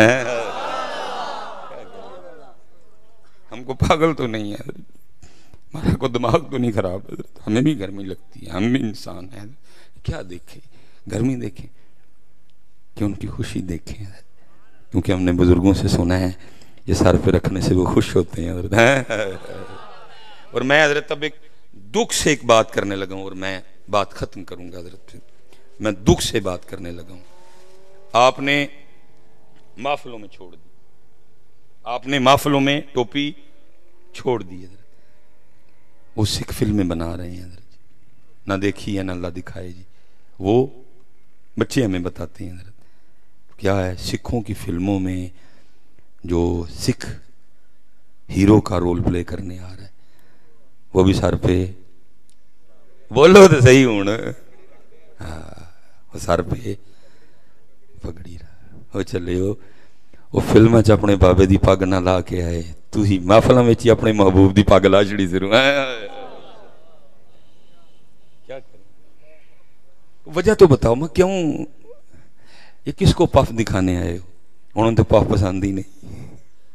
ہم کو پاگل تو نہیں ہے حضرت، ہمارا کو دماغ تو نہیں خراب حضرت، ہمیں بھی گرمی لگتی ہے، ہم بھی انسان ہیں. کیا دیکھیں، گرمی دیکھیں کہ ان کی خوشی دیکھیں حضرت، کیونکہ ہم نے بزرگوں سے سنا ہے یہ سر پہ رکھنے سے وہ خوش ہوتے ہیں حضرت. اور میں حضرت اب ایک دکھ سے ایک بات کرنے لگا ہوں، اور میں بات ختم کروں گا حضرت. پھر میں دکھ سے بات کرنے لگا ہوں. آپ نے محفلوں میں چھوڑ دی، آپ نے محفلوں میں ٹوپی چھوڑ دی حضرت. وہ سکھ فلمیں بنا رہے ہیں حضرت، نہ دیکھی ہے نہ اللہ دکھائے جی. وہ بچے ہمیں بتاتے ہیں حضرت کیا ہے سکھوں کی فلموں میں جو سکھ ہیرو کا رول پلے کرنے آ رہا ہے، وہ بھی سر پہ، بولو تو صحیح ہوں، وہ سر پہ پگڑی رہا، وہ چلے وہ فلم چ اپنے بابے دی پگ نہ لا کے آئے، تو ہی محفلوں میں اپنے محبوب دی پگ لا چڑی ضرور. کیا کریں، وجہ تو بتاؤ، میں کیوں یہ کس کو پف دکھانے آئے ہو؟ انہوں نے تو پف پسند ہی نہیں،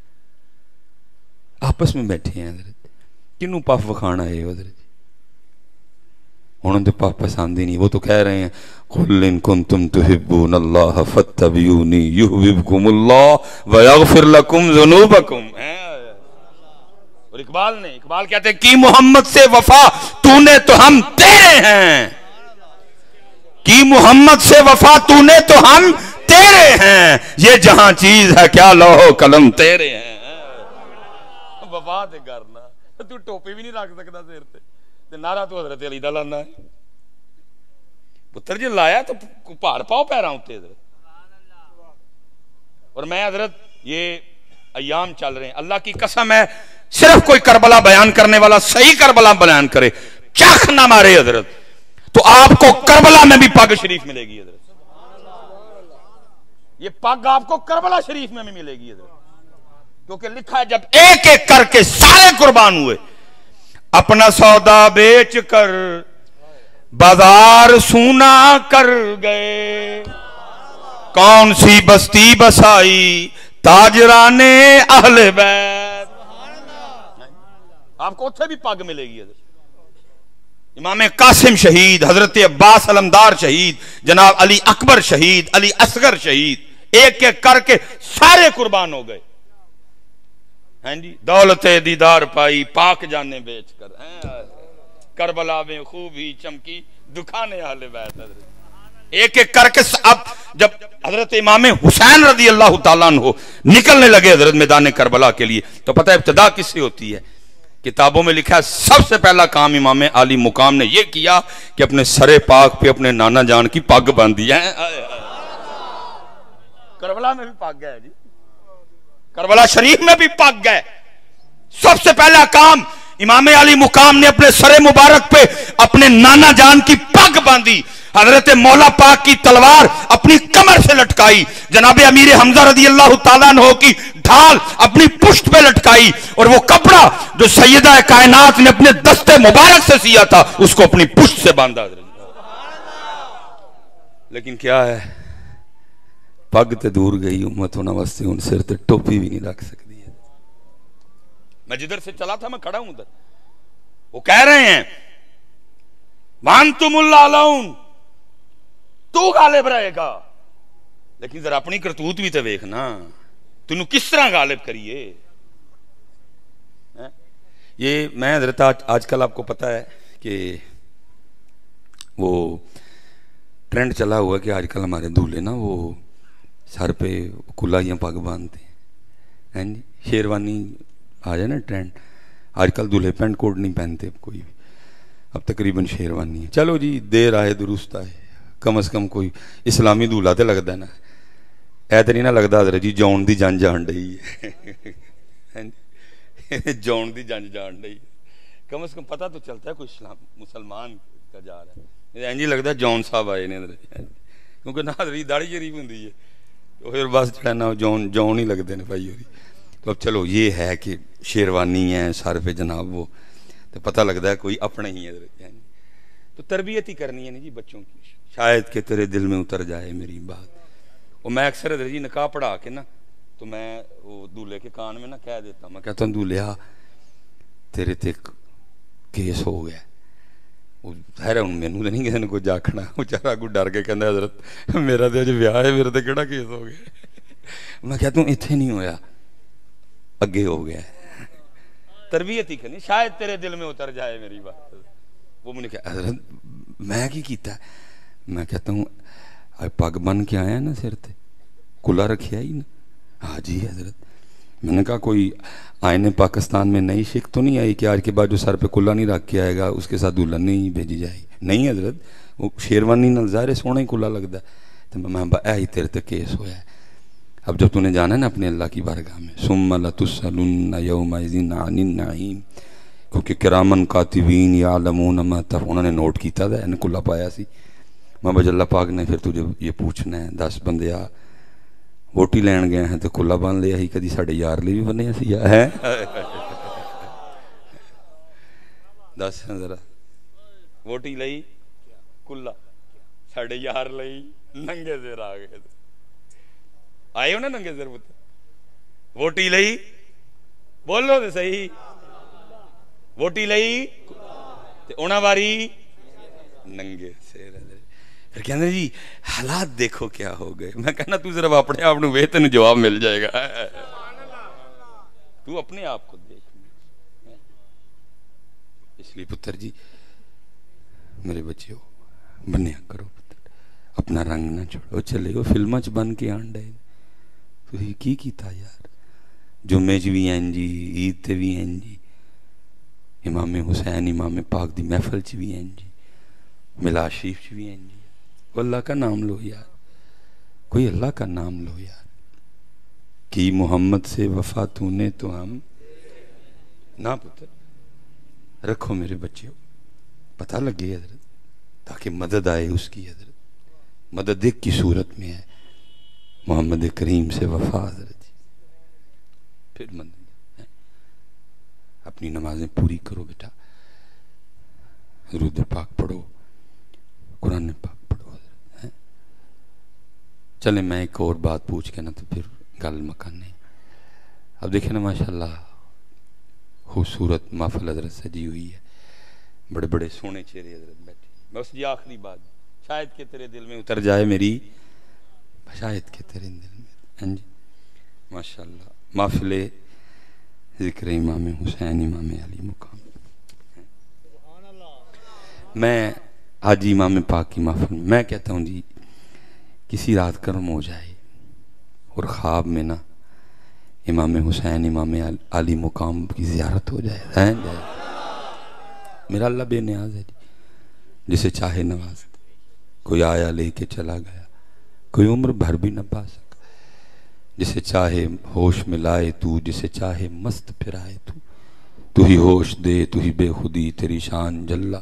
آپس میں بیٹھے ہیں حضرت، کنوں پف وکھانا آئے ہو حضرت؟ انہوں نے تو پف پسند ہی نہیں. وہ تو کہہ رہے ہیں قُلْ إِن كُنْتُمْ تُحِبُّونَ اللَّهَ فَاتَّبِعُونِي يُحْبِبْكُمُ اللَّهُ وَيَغْفِرْ لَكُمْ ذُنُوبَكُمْ. اور اقبال کہتے ہیں کی محمد سے وفا تو نے تو ہم تیرے ہیں، کی محمد سے وفا تو نے تو ہم تیرے ہیں، یہ جہاں چیز ہے کیا لوح قلم تیرے ہیں. وفا تے کرنا، تو ٹوپی بھی نہیں رکھ سکتا سر تے، نعرہ تو حضرت علی دا لانا ہے. پتر جی لایا تو پہاڑ پاؤ پیراں اتے حضرت. اور میں حضرت یہ ایام چل رہے ہیں، اللہ کی قسم ہے صرف کوئی کربلا بیان کرنے والا صحیح کربلا بیان کرے، چاخ نہ مارے حضرت، تو آپ کو کربلا میں بھی پگ شریف ملے گی حضرت. یہ پگ آپ کو کربلا شریف میں بھی ملے گی حضرت، کیونکہ لکھا ہے جب ایک ایک کر کے سارے قربان ہوئے، اپنا سودا بیچ کر بازار سونا کر گئے، کون سی بستی بسائی تاجران اہل بیت. آپ کو اتھے بھی پگ ملے گی حضرت. امام قاسم شہید، حضرت عباس علمدار شہید، جناب علی اکبر شہید، علی اصغر شہید، ایک ایک کر کے سارے قربان ہو گئے. جی دولت دیدار پائی پاک جانے بیچ کر، کربلا میں خوبی چمکی دکھانے اہل بیت. ایک ایک کر کے اب جب حضرت امام حسین رضی اللہ تعالیٰ عنہ نکلنے لگے حضرت میدان کربلا کے لیے، تو پتہ ابتدا کس سے ہوتی ہے؟ کتابوں میں لکھا ہے سب سے پہلا کام امام عالی مقام نے یہ کیا کہ اپنے سر پاک پہ اپنے نانا جان کی پگ باندھی ہے. کربلا میں بھی پگ ہے جی، کربلا شریف میں بھی پگ ہے. سب سے پہلا کام امام علی مقام نے اپنے سر مبارک پہ اپنے نانا جان کی پگ باندھی، حضرت مولا پاک کی تلوار اپنی کمر سے لٹکائی، جناب امیر حمزہ رضی اللہ تعالیٰ عنہ کی ڈھال اپنی پشت پہ لٹکائی، اور وہ کپڑا جو سیدہ کائنات نے اپنے دستے مبارک سے سیا تھا اس کو اپنی پشت سے باندھا. لیکن کیا ہے، پگ تے دور گئی امت ہونا واسطے ان سر تے ٹوپی بھی نہیں رکھ سکتی. میں جدھر سے چلا تھا میں کھڑا ہوں ادھر، وہ کہہ رہے ہیں وانتم العلون، تو غالب رہے گا، لیکن ذرا اپنی کرتوت بھی تو ویکھنا، تینوں کس طرح غالب کریے. یہ میں حضرت آج کل آپ کو پتہ ہے کہ وہ ٹرینڈ چلا ہوا کہ آج کل ہمارے دولہے نا وہ سر پہ کلا یا پگ باندھتے ہیں، شیروانی آ جائے نا ٹرینڈ. آج کل دولہے پینٹ کوٹ نہیں پہنتے کوئی بھی، اب تقریباً شیروانی ہے. چلو جی دیر آئے درست آئے، کم از کم کوئی اسلامی دولہا تے لگتا ہے نا، اے تے نہیں نہ لگتا حضرت جی جون دی جنگ جان ڈئی ہے، جون دی جنگ جان ڈئی. کم از کم پتہ تو چلتا ہے کوئی اسلام مسلمان کا جا رہا ہے. اینجی لگتا ہے جون صاحب آئے نے کیونکہ نہ داڑھی شریف ہوں تو پھر بس جو ہے نا جون ہی لگتے ہیں بھائی. تو اب چلو یہ ہے کہ شیروانی ہے سر پہ جناب وہ تو پتہ لگتا ہے کوئی اپنے ہی ہے. تو تربیت ہی کرنی ہے نا جی بچوں کی. شاید کہ تیرے دل میں اتر جائے میری بات. اور میں اکثر جی نکاح پڑھا کے نا تو میں وہ دولہے کے کان میں نا کہہ دیتا ہوں, میں کہتا ہوں دولہا تیرے تے کیس ہو گیا. وہ ظاہر ہے مینوں تو نہیں کسی نے کچھ آکھنا, بیچارہ کوئی ڈر کے کہندا حضرت میرا تو اج ویاہ ہے میرے تے کیڑا کیس ہو گیا. میں کہتا ہوں اتنے نہیں ہویا اگے ہو گیا. تربیت ہی کرنی شاید تیرے دل میں اتر جائے میری بات. وہ مجھے کہ حضرت میں کی کیتا ہے. میں کہتا ہوں پگ بن کے آیا نا سر تے کلا رکھیا ہی نا. ہاں جی حضرت. میں نے کہا کوئی آئین پاکستان میں نئی شک تو نہیں آئی کہ آج کے بعد جو سر پہ کلا نہیں رکھ کے آئے گا اس کے ساتھ دلہن نہیں بھیجی جائے گی. نہیں حضرت وہ شیروانی نال ظاہر سونا ہی کلا لگتا ہے. تو میں اے تیرے تے کیس ہویا ہے. اب جب تو نے جانا ہے نا اپنے اللہ کی بارگاہ میں ثم لتسألن یومئذ عن النعیم, کیونکہ کرامن کاتبین یعلمون ما تفعلون, انہوں نے نوٹ کیتا تھا انہیں کلا پایا سی. میں بج اللہ پاک نے پھر تجھے یہ پوچھنا ہے 10 بندے آ ووٹی لین گئے ہیں تو کلا بن لیا ہی کدی ساڈے یار لی بھی بنیا سی ہے 10 ذرا ووٹی لئی کلا ساڈے یار لئی ننگے سر آ گئے. آئے ہو نا ننگے سر پتر ووٹی لئی بولو تو صحیح ووٹی لئی تے انہاں واری ننگے سر. پھر کہنا جی حالات دیکھو کیا ہو گئے. میں کہنا تو صرف اپنے آپ نو ویت تینوں جواب مل جائے گا. تو اپنے آپ کو دیکھ. اس لیے پتر جی میرے بچے ہو بنیا کرو پتر, اپنا رنگ نہ چھوڑو. چلے وہ فلماں چ بن کے آن ڈے تسی کی کیتا یار. جمعے چ بھی ہیں جی, عید تے بھی ہیں جی, امام حسین امام پاک دی محفل چ بھی ہیں جی, میلاد شریف چ بھی ہیں جی. اللہ کا نام لو یار, کوئی اللہ کا نام لو یار. کی محمد سے وفا تو نے تو ہم نہ پتر رکھو میرے بچے, پتہ لگے حضرت تاکہ مدد آئے اس کی. حضرت مدد ایک کی صورت میں ہے محمد کریم سے وفا حضرت جی. پھر مدد اپنی نمازیں پوری کرو بیٹا, درود پاک پڑھو, قرآن پاک. چلیں میں ایک اور بات پوچھ کے نا تو پھر گل مکانے. اب دیکھیں نا ماشاءاللہ خوبصورت محفل حضرت سجی ہوئی ہے, بڑے بڑے سونے چہرے حضرت بیٹھے. بس یہ آخری بات شاید کہ تیرے دل میں اتر جائے میری, شاید کہ تیرے دل میں. ہاں جی ماشاءاللہ محفل ذکر امام حسین امام علی مقام. میں آج امام پاک کی محفل میں کہتا ہوں جی کسی رات کرم ہو جائے اور خواب میں نا امام حسین امام علی مقام کی زیارت ہو جائے. میرا اللہ بے نیاز ہے جی, جسے چاہے نواز. کوئی آیا لے کے چلا گیا, کوئی عمر بھر بھی نہ پا سکا. جسے چاہے ہوش میں لائے تو, جسے چاہے مست پھرائے تو ہی ہوش دے, تو ہی بے خودی تیری شان جلا.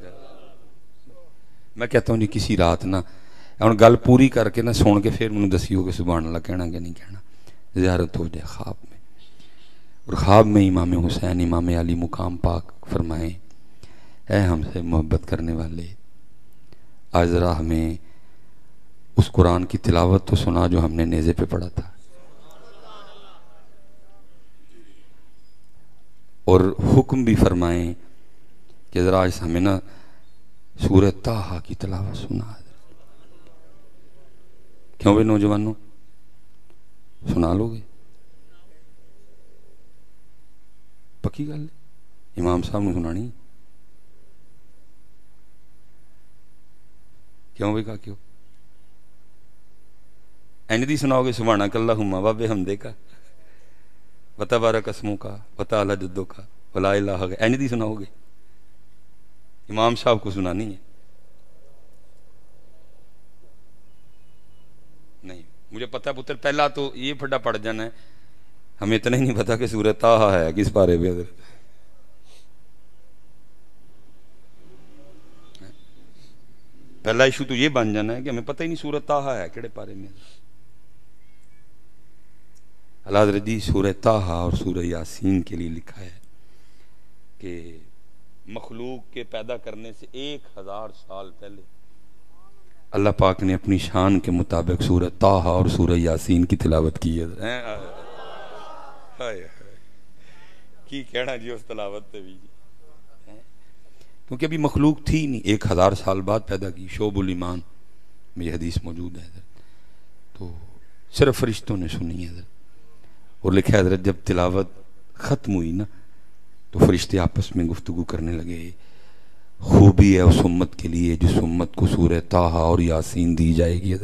میں کہتا ہوں جی کسی رات نا ہوں گل پوری کر کے نہ سن کے پھر مجھے دسیو کہ سبحان اللہ کہنا کہ نہیں کہنا. زیارت ہو جائے خواب میں, اور خواب میں امام حسین امام علی مقام پاک فرمائیں اے ہم سے محبت کرنے والے, آج ذرا ہمیں اس قرآن کی تلاوت تو سنا جو ہم نے نیزے پہ پڑھا تھا, اور حکم بھی فرمائیں کہ ذرا آج ہمیں نا سورہ طٰہٰ کی تلاوت سنا. کیوں بھائی نوجوانوں سنا لو گے؟ پکی گل ہے امام صاحب نے سنانی. کیوں بھائی کا کیوں اینج دی سناؤ گے سبحانک اللہم و بحمدک و تبارک اسمک و تعالی جدک و لا الہ غیرک, اینج دی سناؤ گے؟ امام صاحب کو سنانی ہے. نہیں مجھے پتہ پتر پہلا تو یہ پھڈا پڑ جانا ہے, ہمیں اتنا ہی نہیں پتا کہ سورہ طٰہٰ ہے کس پارے پہ. پہلا ایشو تو یہ بن جانا ہے کہ ہمیں پتہ ہی نہیں سورۃ طٰہٰ ہے کیڑے پارے میں. اللہ حضرت جی سورہ طٰہٰ اور سورہ یاسین کے لیے لکھا ہے کہ مخلوق کے پیدا کرنے سے 1000 سال پہلے اللہ پاک نے اپنی شان کے مطابق سورہ طٰہٰ اور سورہ یاسین کی تلاوت کی ہے. کی کہنا جی اس تلاوت پہ بھی، کیونکہ ابھی مخلوق تھی نہیں، 1000 سال بعد پیدا کی. شعب الایمان میں یہ حدیث موجود ہے حضرت، تو صرف فرشتوں نے سنی ہے حضرت. اور لکھا ہے حضرت جب تلاوت ختم ہوئی نا تو فرشتے آپس میں گفتگو کرنے لگے، خوبی ہے اس امت کے لیے جس امت کو سورہ طٰہٰ اور یاسین دی جائے گی.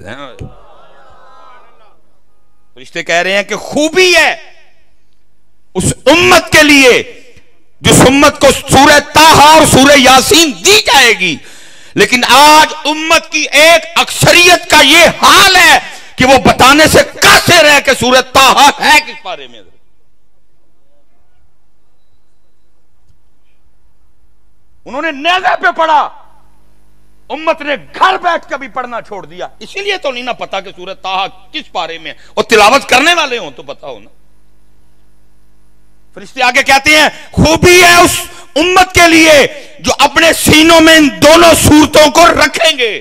فرشتے کہہ رہے ہیں کہ خوبی ہے اس امت کے لیے جس امت کو سورہ طٰہٰ اور سورہ یاسین دی جائے گی. لیکن آج امت کی ایک اکثریت کا یہ حال ہے کہ وہ بتانے سے قاصر ہے کہ سورہ طٰہٰ ہے کس بارے میں. انہوں نے نیزے پہ پڑھا، امت نے گھر بیٹھ کے بھی پڑھنا چھوڑ دیا. اسی لیے تو نہیں نہ پتا کہ سورہ طٰہٰ کس بارے میں، اور تلاوت کرنے والے ہوں تو پتا ہو نا. فرشتے آگے کہتے ہیں خوبی ہے اس امت کے لیے جو اپنے سینوں میں ان دونوں صورتوں کو رکھیں گے.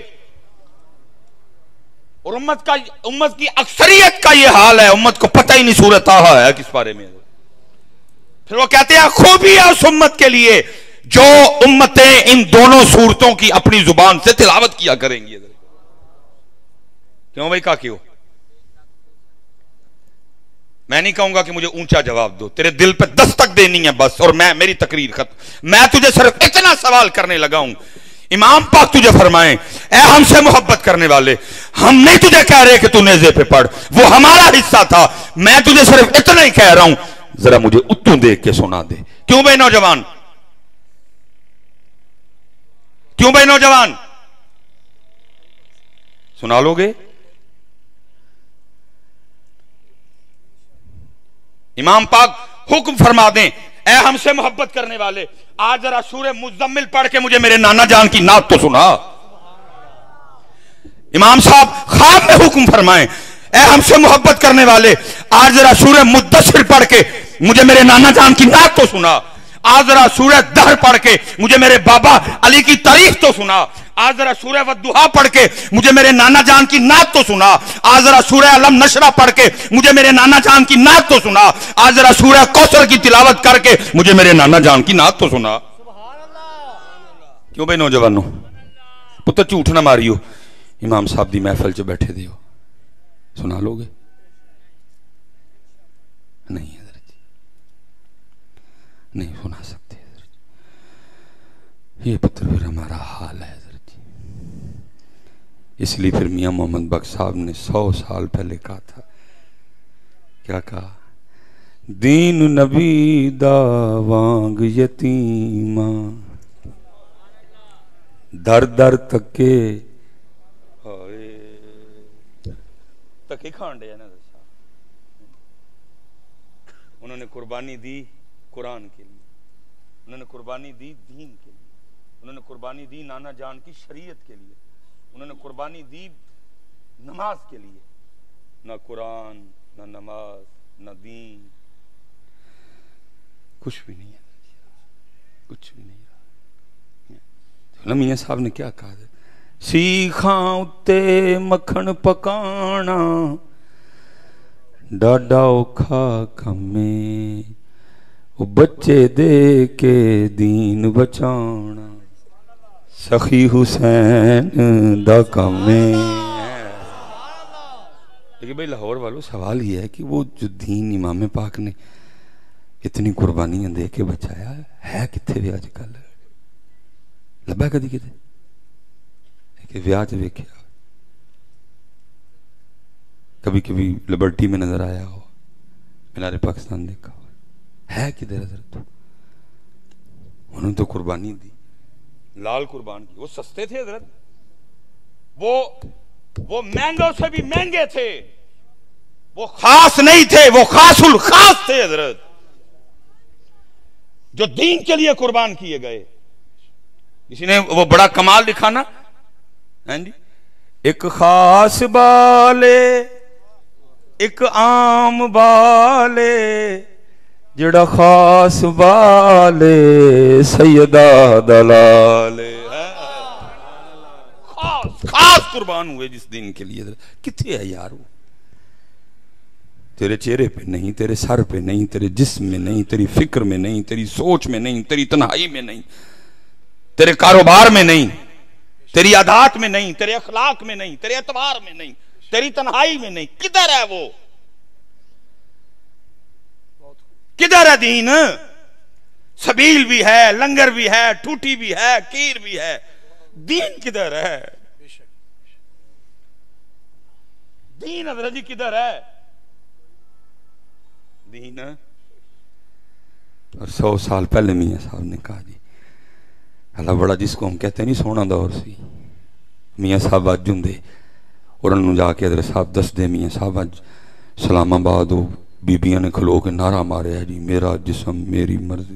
اور امت کی اکثریت کا یہ حال ہے، امت کو پتہ ہی نہیں سورہ طٰہٰ ہے کس بارے میں. پھر وہ کہتے ہیں خوبی ہے اس امت کے لیے جو امتیں ان دونوں صورتوں کی اپنی زبان سے تلاوت کیا کریں گی. کیوں بھائی کا کیوں؟ میں نہیں کہوں گا کہ مجھے اونچا جواب دو، تیرے دل پہ دستک دینی ہے بس، اور میری تقریر ختم. میں تجھے صرف اتنا سوال کرنے لگا ہوں، امام پاک تجھے فرمائیں اے ہم سے محبت کرنے والے، ہم نہیں تجھے کہہ رہے کہ تو نیزے پہ پڑھ، وہ ہمارا حصہ تھا. میں تجھے صرف اتنا ہی کہہ رہا ہوں، ذرا مجھے اتوں دیکھ کے سنا دے. کیوں بھائی نوجوان؟ کیوں بھائی نوجوان؟ سنا لو گے؟ امام پاک حکم فرما دیں اے ہم سے محبت کرنے والے، آج ذرا سورہ مزمل پڑھ کے مجھے میرے نانا جان کی نعت تو سنا. امام صاحب خواب میں حکم فرمائیں اے ہم سے محبت کرنے والے، آج ذرا سورہ مدثر پڑھ کے مجھے میرے نانا جان کی نعت تو سنا. آج ذرا سورہ دہر پڑھ کے مجھے میرے بابا علی کی تاریخ تو سنا. آج ذرا سورہ والضحیٰ پڑھ کے مجھے میرے نانا جان کی نعت تو سنا. آج ذرا سورہ علم نشرہ پڑھ کے مجھے میرے نانا جان کی نعت تو سنا. آج ذرا سورہ کوثر کی تلاوت کر کے مجھے میرے نانا جان کی نعت تو سنا. کیوں بھائی نوجوانوں؟ پتر جھوٹ نہ ماریو، امام صاحب دی محفل چ بیٹھے دیو، سنا لو گے؟ نہیں حضرت جی، نہیں سنا سکتے حضرت جی. یہ پتر پھر ہمارا حال ہے حضرت جی. اس لیے پھر میاں محمد بخش صاحب نے 100 سال پہلے کہا تھا، کیا کہا؟ دین نبی دا وانگ یتیماں در در تکے تکے کھانڈے ہیں نا. انہوں نے قربانی دی قرآن کے لیے، انہوں نے قربانی دی دین کے لیے، انہوں نے قربانی دی نانا جان کی شریعت کے لیے، انہوں نے قربانی دی نماز کے لیے. نہ قرآن، نہ نماز، نہ دین، کچھ بھی نہیں ہے، کچھ بھی نہیں رہا. میاں صاحب نے کیا کہا ہے؟ سیکھاں اتے مکھن پکانا ڈاڈا اوکھا کمے، وہ بچے دے کے دین بچانا سخی حسین دا کمے. لیکن بھائی لاہور والوں سوال یہ ہے کہ وہ جو دین امام پاک نے اتنی قربانیاں دے کے بچایا ہے کتنے بھی آج کل لبا کدی کتے کہ ویاہ چ ویکھیا کبھی کبھی لبرٹی میں نظر آیا ہو، مینار پاکستان دیکھا ہو، ہے کدھر حضرت؟ انہوں نے تو قربانی دی، لال قربان کی. وہ سستے تھے حضرت، وہ مہنگوں سے بھی مہنگے تھے، وہ خاص نہیں تھے، وہ خاص الخاص تھے حضرت، جو دین کے لیے قربان کیے گئے. کسی نے وہ بڑا کمال لکھا نا، ہاں جی ایک خاص بالے ایک عام بالے جڑا خاص بالے سیدہ دلالے خاص قربان ہوئے جس دین کے لیے. کتنے ہے یار وہ؟ تیرے چہرے پہ نہیں، تیرے سر پہ نہیں، تیرے جسم میں نہیں، تیری فکر میں نہیں، تیری سوچ میں نہیں، تیری تنہائی میں نہیں، تیرے کاروبار میں نہیں، تیری عادات میں نہیں، تیرے اخلاق میں نہیں، تیرے اعتبار میں نہیں، تیری تنہائی میں نہیں. کدھر ہے وہ؟ کدھر ہے دین؟ سبیل بھی ہے، لنگر بھی ہے، ٹوٹی بھی ہے، کیر بھی ہے، دین کدھر ہے؟ دین حضرت جی کدھر ہے؟ دین. اور 100 سال پہلے میاں صاحب نے کہا جی اللہ بڑا جس کو ہم کہتے نہیں سونا دور سی. میاں صاحب اج ہوندے اور انہوں جا کے حضرت صاحب دس دے میاں صاحب اج اسلام آباد بیبیاں نے کھلو کے نعرہ مارے ہے جی میرا جسم میری مرضی.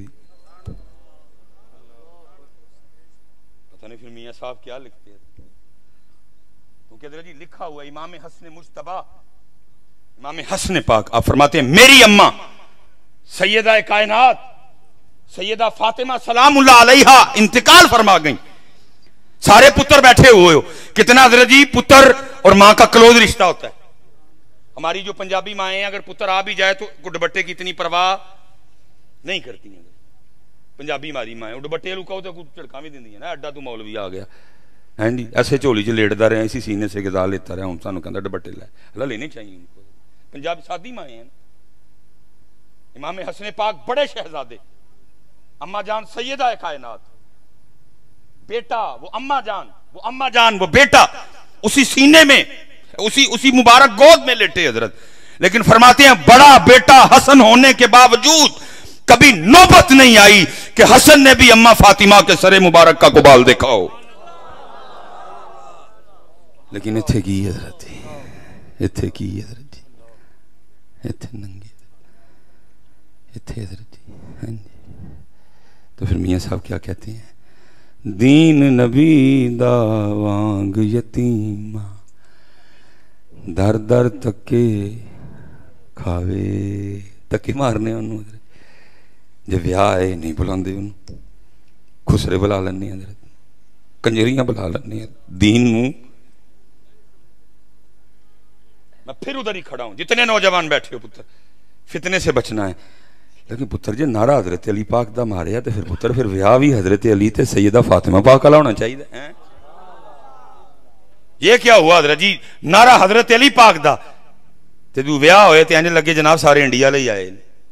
پتہ نہیں پھر میاں صاحب کیا لکھتے ہیں، کیونکہ حضرت جی لکھا ہوا امام حسن مجتبی، امام حسن پاک آپ فرماتے ہیں میری اماں سیدہ کائنات سیدہ فاطمہ سلام اللہ علیہا انتقال فرما گئیں. سارے پتر بیٹھے ہوئے ہو. کتنا حضرت جی پتر اور ماں کا کلوز رشتہ ہوتا ہے. ہماری جو پنجابی مائیں ہیں اگر پتر آ بھی جائے تو ڈبٹے کی اتنی پرواہ نہیں کرتی ہیں. پنجابی ہماری مائیں ڈبٹے لو کہو تو کچھ چڑکاں بھی دینی ہیں نا اڈا تو مولوی آ گیا ہیں جی ایسے چولی چ لیٹتا رہا اسی سینے سے غذا لیتا رہا ہوں سانوں کہندا ڈبٹے لے اللہ لینے چاہیے ان کو. پنجاب سادی مائیں ہیں. امام حسن پاک بڑے شہزادے، اماں جان سیدہ کائنات، بیٹا وہ اماں جان، وہ اماں جان وہ بیٹا اسی سینے میں اسی مبارک گود میں لیٹے حضرت. لیکن فرماتے ہیں بڑا بیٹا حسن ہونے کے باوجود کبھی نوبت نہیں آئی کہ حسن نے بھی اماں فاطمہ کے سر مبارک کا قبال دیکھا ہو. لیکن اتھے کی حضرت اتھے کی حضرت جی اتھے ننگی اتھے حضرت جی. تو پھر میاں صاحب کیا کہتے ہیں دین نبی دا وانگ یتیمہ در در تکے کھاوے. تکے مارنے انہوں حضرت جب ویاہ آئے نہیں بلاندے انہوں خسرے بلا لنے حضرت کنجریاں بلا لنے. دین نو میں پھر ادھر ہی کھڑا ہوں جتنے نوجوان بیٹھے ہو پتر فتنے سے بچنا ہے. لیکن پتر جی نعرہ حضرت علی پاک دا مارے ہے تو پھر پتر پھر ویاہ بھی حضرت علی تے سیدہ فاطمہ پاک والا ہونا چاہیے. یہ کیا ہوا حضرت جی نعرہ حضرت علی پاک دا تے جو ویاہ ہوئے تے انج لگے جناب سارے انڈیا لے آئے.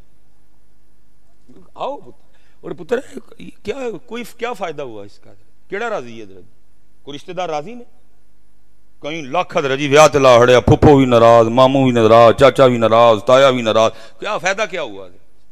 آؤ اور پتر کیا فائدہ ہوا اس کا؟ کیڑا راضی ہے حضرت؟ کوئی رشتہ دار راضی نہیں؟ کہیں لاکھ حضرت جی ویاہ تے لا ہڑیا پھپھو بھی ناراض ماموں بھی ناراض چاچا بھی ناراض تایا بھی ناراض. کیا فائدہ کیا ہوا؟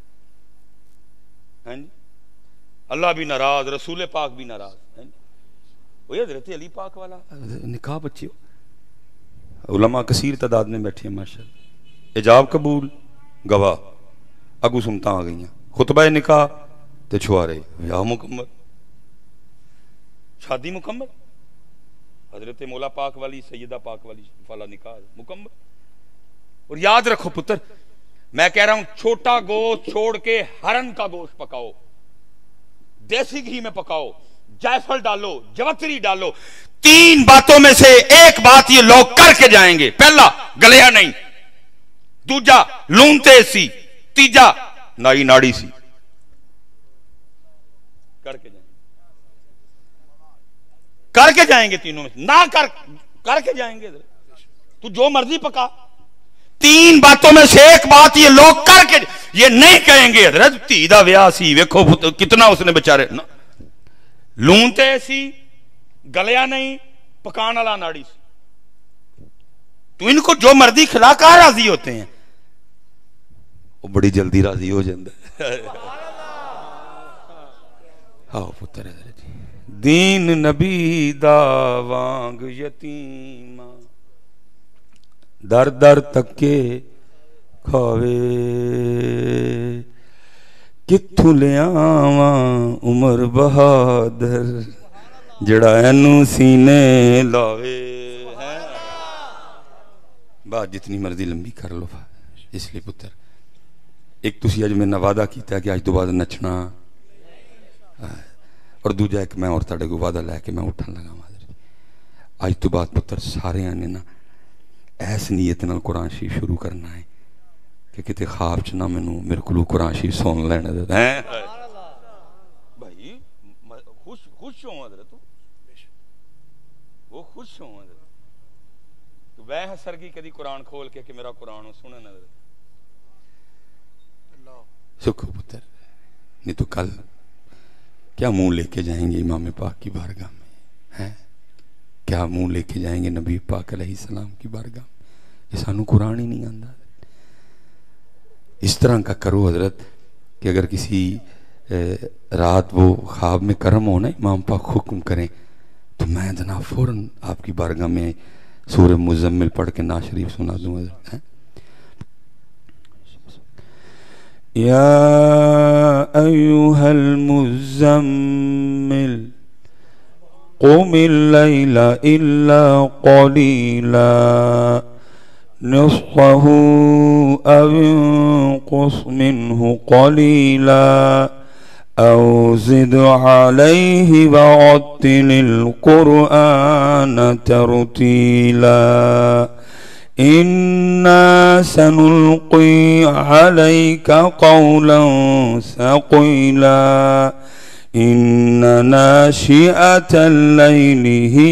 اللہ بھی ناراض رسول پاک بھی ناراض. وہی حضرت علی پاک والا نکاح بچی ہو. علماء کثیر تعداد میں بیٹھے ہیں ماشاءاللہ. اجاب قبول گواہ اگو سمتاں آ گئی ہیں خطبہ نکاح تے چھوارے ویاہ مکمل شادی مکمل. حضرت مولا پاک والی سیدہ پاک والی والا نکاح مکمل. اور یاد رکھو پتر میں کہہ رہا ہوں چھوٹا گوشت چھوڑ کے ہرن کا گوشت پکاؤ دیسی گھی میں پکاؤ جائفل ڈالو جوتری ڈالو. 3 باتوں میں سے ایک بات یہ لوگ کر کے جائیں گے. پہلا گلیا نہیں، دوجا لون تیز سی، تیجا نائی ناڑی سی. کر کے جائیں گے کر کے جائیں گے. تینوں میں نہ کر کے جائیں گے. تو جو مرضی پکا 3 باتوں میں سے ایک بات یہ لوگ کر کے یہ نہیں کہیں گے حضرت تھی دا ویاہ سی ویکھو کتنا اس نے بیچارے لون تے سی گلیا نہیں پکان والا ناڑی سی. تو ان کو جو مرضی کھلا کر راضی ہوتے ہیں وہ بڑی جلدی راضی ہو جاتا ہے. آؤ پتر دین نبی دا وانگ یتیمہ در در تکے کھاوے کتھوں لے آواں عمر بہادر جڑا اینو سینے لاوے ہے بات جتنی مرضی لمبی کر لو. اس لیے پتر ایک تسی اج میں نے وعدہ کیتا ہے کہ اج تو بعد نچنا اور دوجا ایک میں اور تاڑے کو وعدہ لے کے میں اٹھن لگا اج تو بعد پتر سارے آنے نا ایس نیت نال قرآن شریف شروع کرنا ہے کہ کتے خواب چ نہ مینوں میرے کو قرآن شریف سن لینے دے ہیں بھائی خوش ہوں حضرت وہ خوش ہوں حضرت تو وہ حسر کی کدی قرآن کھول کے کہ میرا قرآن سنے نہ دے سکھو پتر نہیں تو کل کیا منہ لے کے جائیں گے امام پاک کی بارگاہ میں ہیں کیا منہ لے کے جائیں گے نبی پاک علیہ السلام کی بارگاہ میں یہ سانو قرآن ہی نہیں آندا. اس طرح کا کرو حضرت کہ اگر کسی رات وہ خواب میں کرم ہونا امام پاک حکم کریں تو میں جناب فوراً آپ کی بارگاہ میں سورہ مزمل پڑھ کے نعت شریف سنا دوں حضرت. یا ایہا المزمل قم اللیل الا قلیلا نصفه او انقص منه قلیلا او زد علیہ ورتل القرآن ترتیلا إنا سنلقي عليك قولا ثقيلا إن ناشئة الليل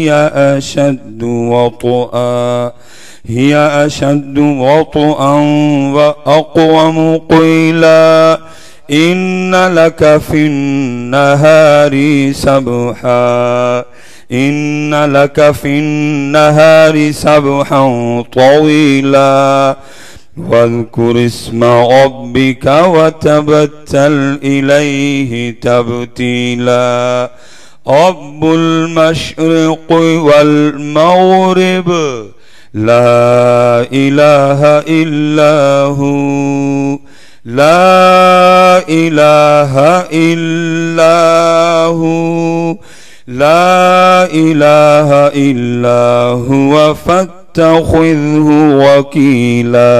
هي أشد وطئا وأقوم قيلا إن لك في النهار سبحا إن لك في النهار سبحا طويلا واذكر اسم ربك وتبتل إليه تبتيلا رب المشرق والمغرب لا إله إلا هو لا إله إلا هو لا إله إلا هو فاتخذه وكيلا.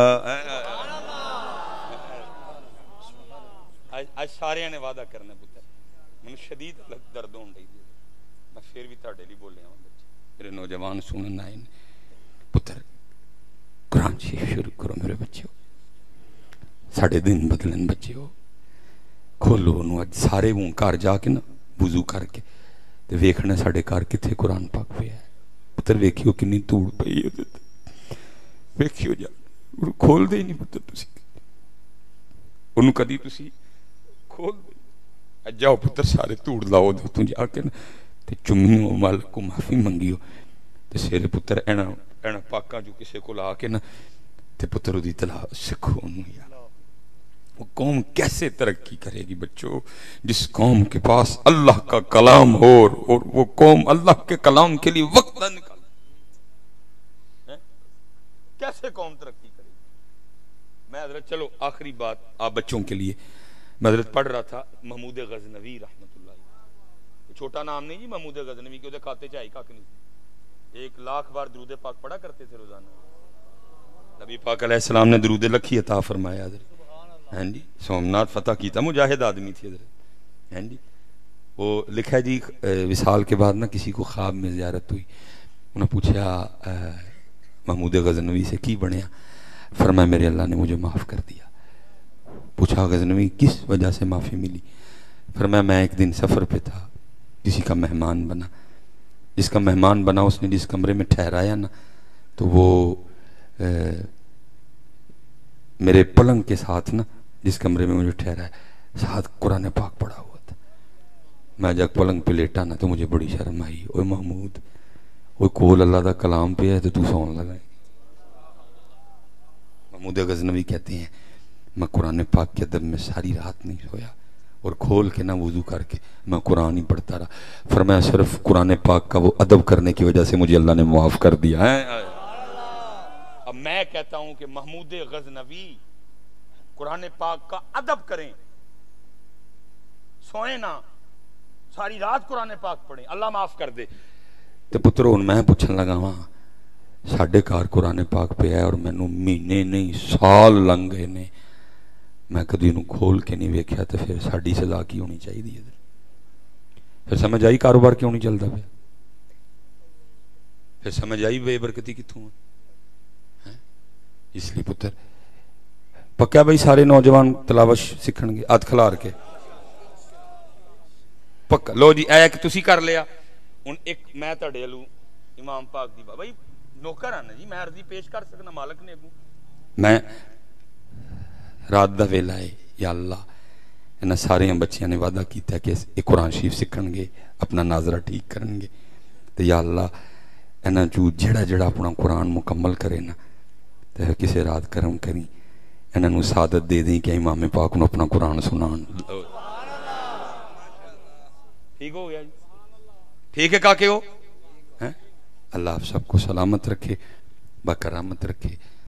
آج سارے نے وعدہ کرنا پتر من شدید درد ہون رہی میں پھر بھی تاڑے لی بولے ہوں میرے نوجوان سنن آئے پتر قرآن شریف شروع کرو میرے بچے ہو ساڑھے دن بدلن بچے ہو کھولو انہوں آج سارے وہ کار جا کے نا وضو کر کے تے ویکھنا ساڑھے کار کتھے قرآن پاک پہ ہے پتر ویکھیو کنی توڑ پئی ہے ویکھیو جا کھول دے نہیں پتر تسی انہوں کدی تسی کھول دے جاؤ پتر سارے توڑ لاؤ دے تو جا کے تے چمیوں مالک کو معافی منگیو تے سیرے پتر اینا پاکاں جو کسے کو لا کے نا تے پتر دی تلا سکھو انہوں یا وہ قوم کیسے ترقی کرے گی بچوں جس قوم کے پاس اللہ کا کلام ہو اور وہ قوم اللہ کے کلام کے لیے وقت نہ نکال کیسے قوم ترقی کرے گی. میں حضرت چلو آخری بات آپ بچوں کے لیے میں حضرت پڑھ رہا تھا محمود غزنوی رحمت اللہ چھوٹا نام نہیں جی محمود غزنوی کے کھاتے چاہیے کاک نہیں 1,00,000 بار درود پاک پڑھا کرتے تھے روزانہ نبی پاک علیہ السلام نے درود لکھی عطا فرمایا حضرت ہیں جی سومنات فتح کیتا مجاہد آدمی تھی حضرت ہیں جی وہ لکھا جی وصال کے بعد نا کسی کو خواب میں زیارت ہوئی انہوں نے پوچھا محمود غزنوی سے کی بنیا فرمایا میرے اللہ نے مجھے معاف کر دیا پوچھا غزنوی کس وجہ سے معافی ملی فرمایا میں ایک دن سفر پہ تھا کسی کا مہمان بنا جس کا مہمان بنا اس نے جس کمرے میں ٹھہرایا نا تو وہ میرے پلنگ کے ساتھ نا جس کمرے میں مجھے ٹھہرایا ساتھ قرآن پاک پڑھا ہوا تھا میں جب پلنگ پہ لیٹا نا تو مجھے بڑی شرم آئی اوہ محمود وہ کول اللہ دا کلام پہ ہے تو سون لگائے محمود غزنوی کہتے ہیں میں قرآن پاک کے ادب میں ساری رات نہیں سویا اور کھول کے نہ وضو کر کے میں قرآن ہی پڑھتا رہا فرمایا صرف قرآن پاک کا وہ ادب کرنے کی وجہ سے مجھے اللہ نے معاف کر دیا ہے. اب میں کہتا ہوں کہ محمود غزنوی قرآن پاک کا ادب کریں سوئیں نہ ساری رات قرآن پاک پڑھیں اللہ معاف کر دے. تے پتر ہن میں پوچھن لگا واں ساڈے گھر قرآن پاک پہ ہے اور مینوں مہینے نہیں سال لنگ گئے نے میں کدی انہوں کھول کے نہیں ویکھیا. تے پھر ساڈی سزا کی ہونی چاہیے؟ پھر سمجھ آئی کاروبار کیوں نہیں چلتا پیا؟ پھر سمجھ آئی بے برکتی کتوں ہے؟ اس لیے پتر پکیا بھائی سارے نوجوان تلاوت سیکھن گے ہاتھ کھلار کے پکا. لو جی اے کہ تسی کر لیا. ہن ایک میں تہاڈے والوں امام پاک دی بھائی نوکر آنا جی میں عرضی پیش کر سکنا مالک نے اگوں. میں رات دا ویلا ہے یا اللہ انہاں سارے بچیاں نے وعدہ کیتا ہے کہ یہ قرآن شریف سیکھن گے اپنا ناظرہ ٹھیک کرن گے. تو یا اللہ انہاں چوں جڑا جڑا اپنا قرآن مکمل کرے نا تو کسے رات کرم کریں انہاں نوں سعادت دے دیں کہ امام پاک نو اپنا قرآن سنان. ٹھیک ہو گیا جی؟ ٹھیک ہے کاکے ہو؟ اللہ آپ سب کو سلامت رکھے، باکرامت رکھے.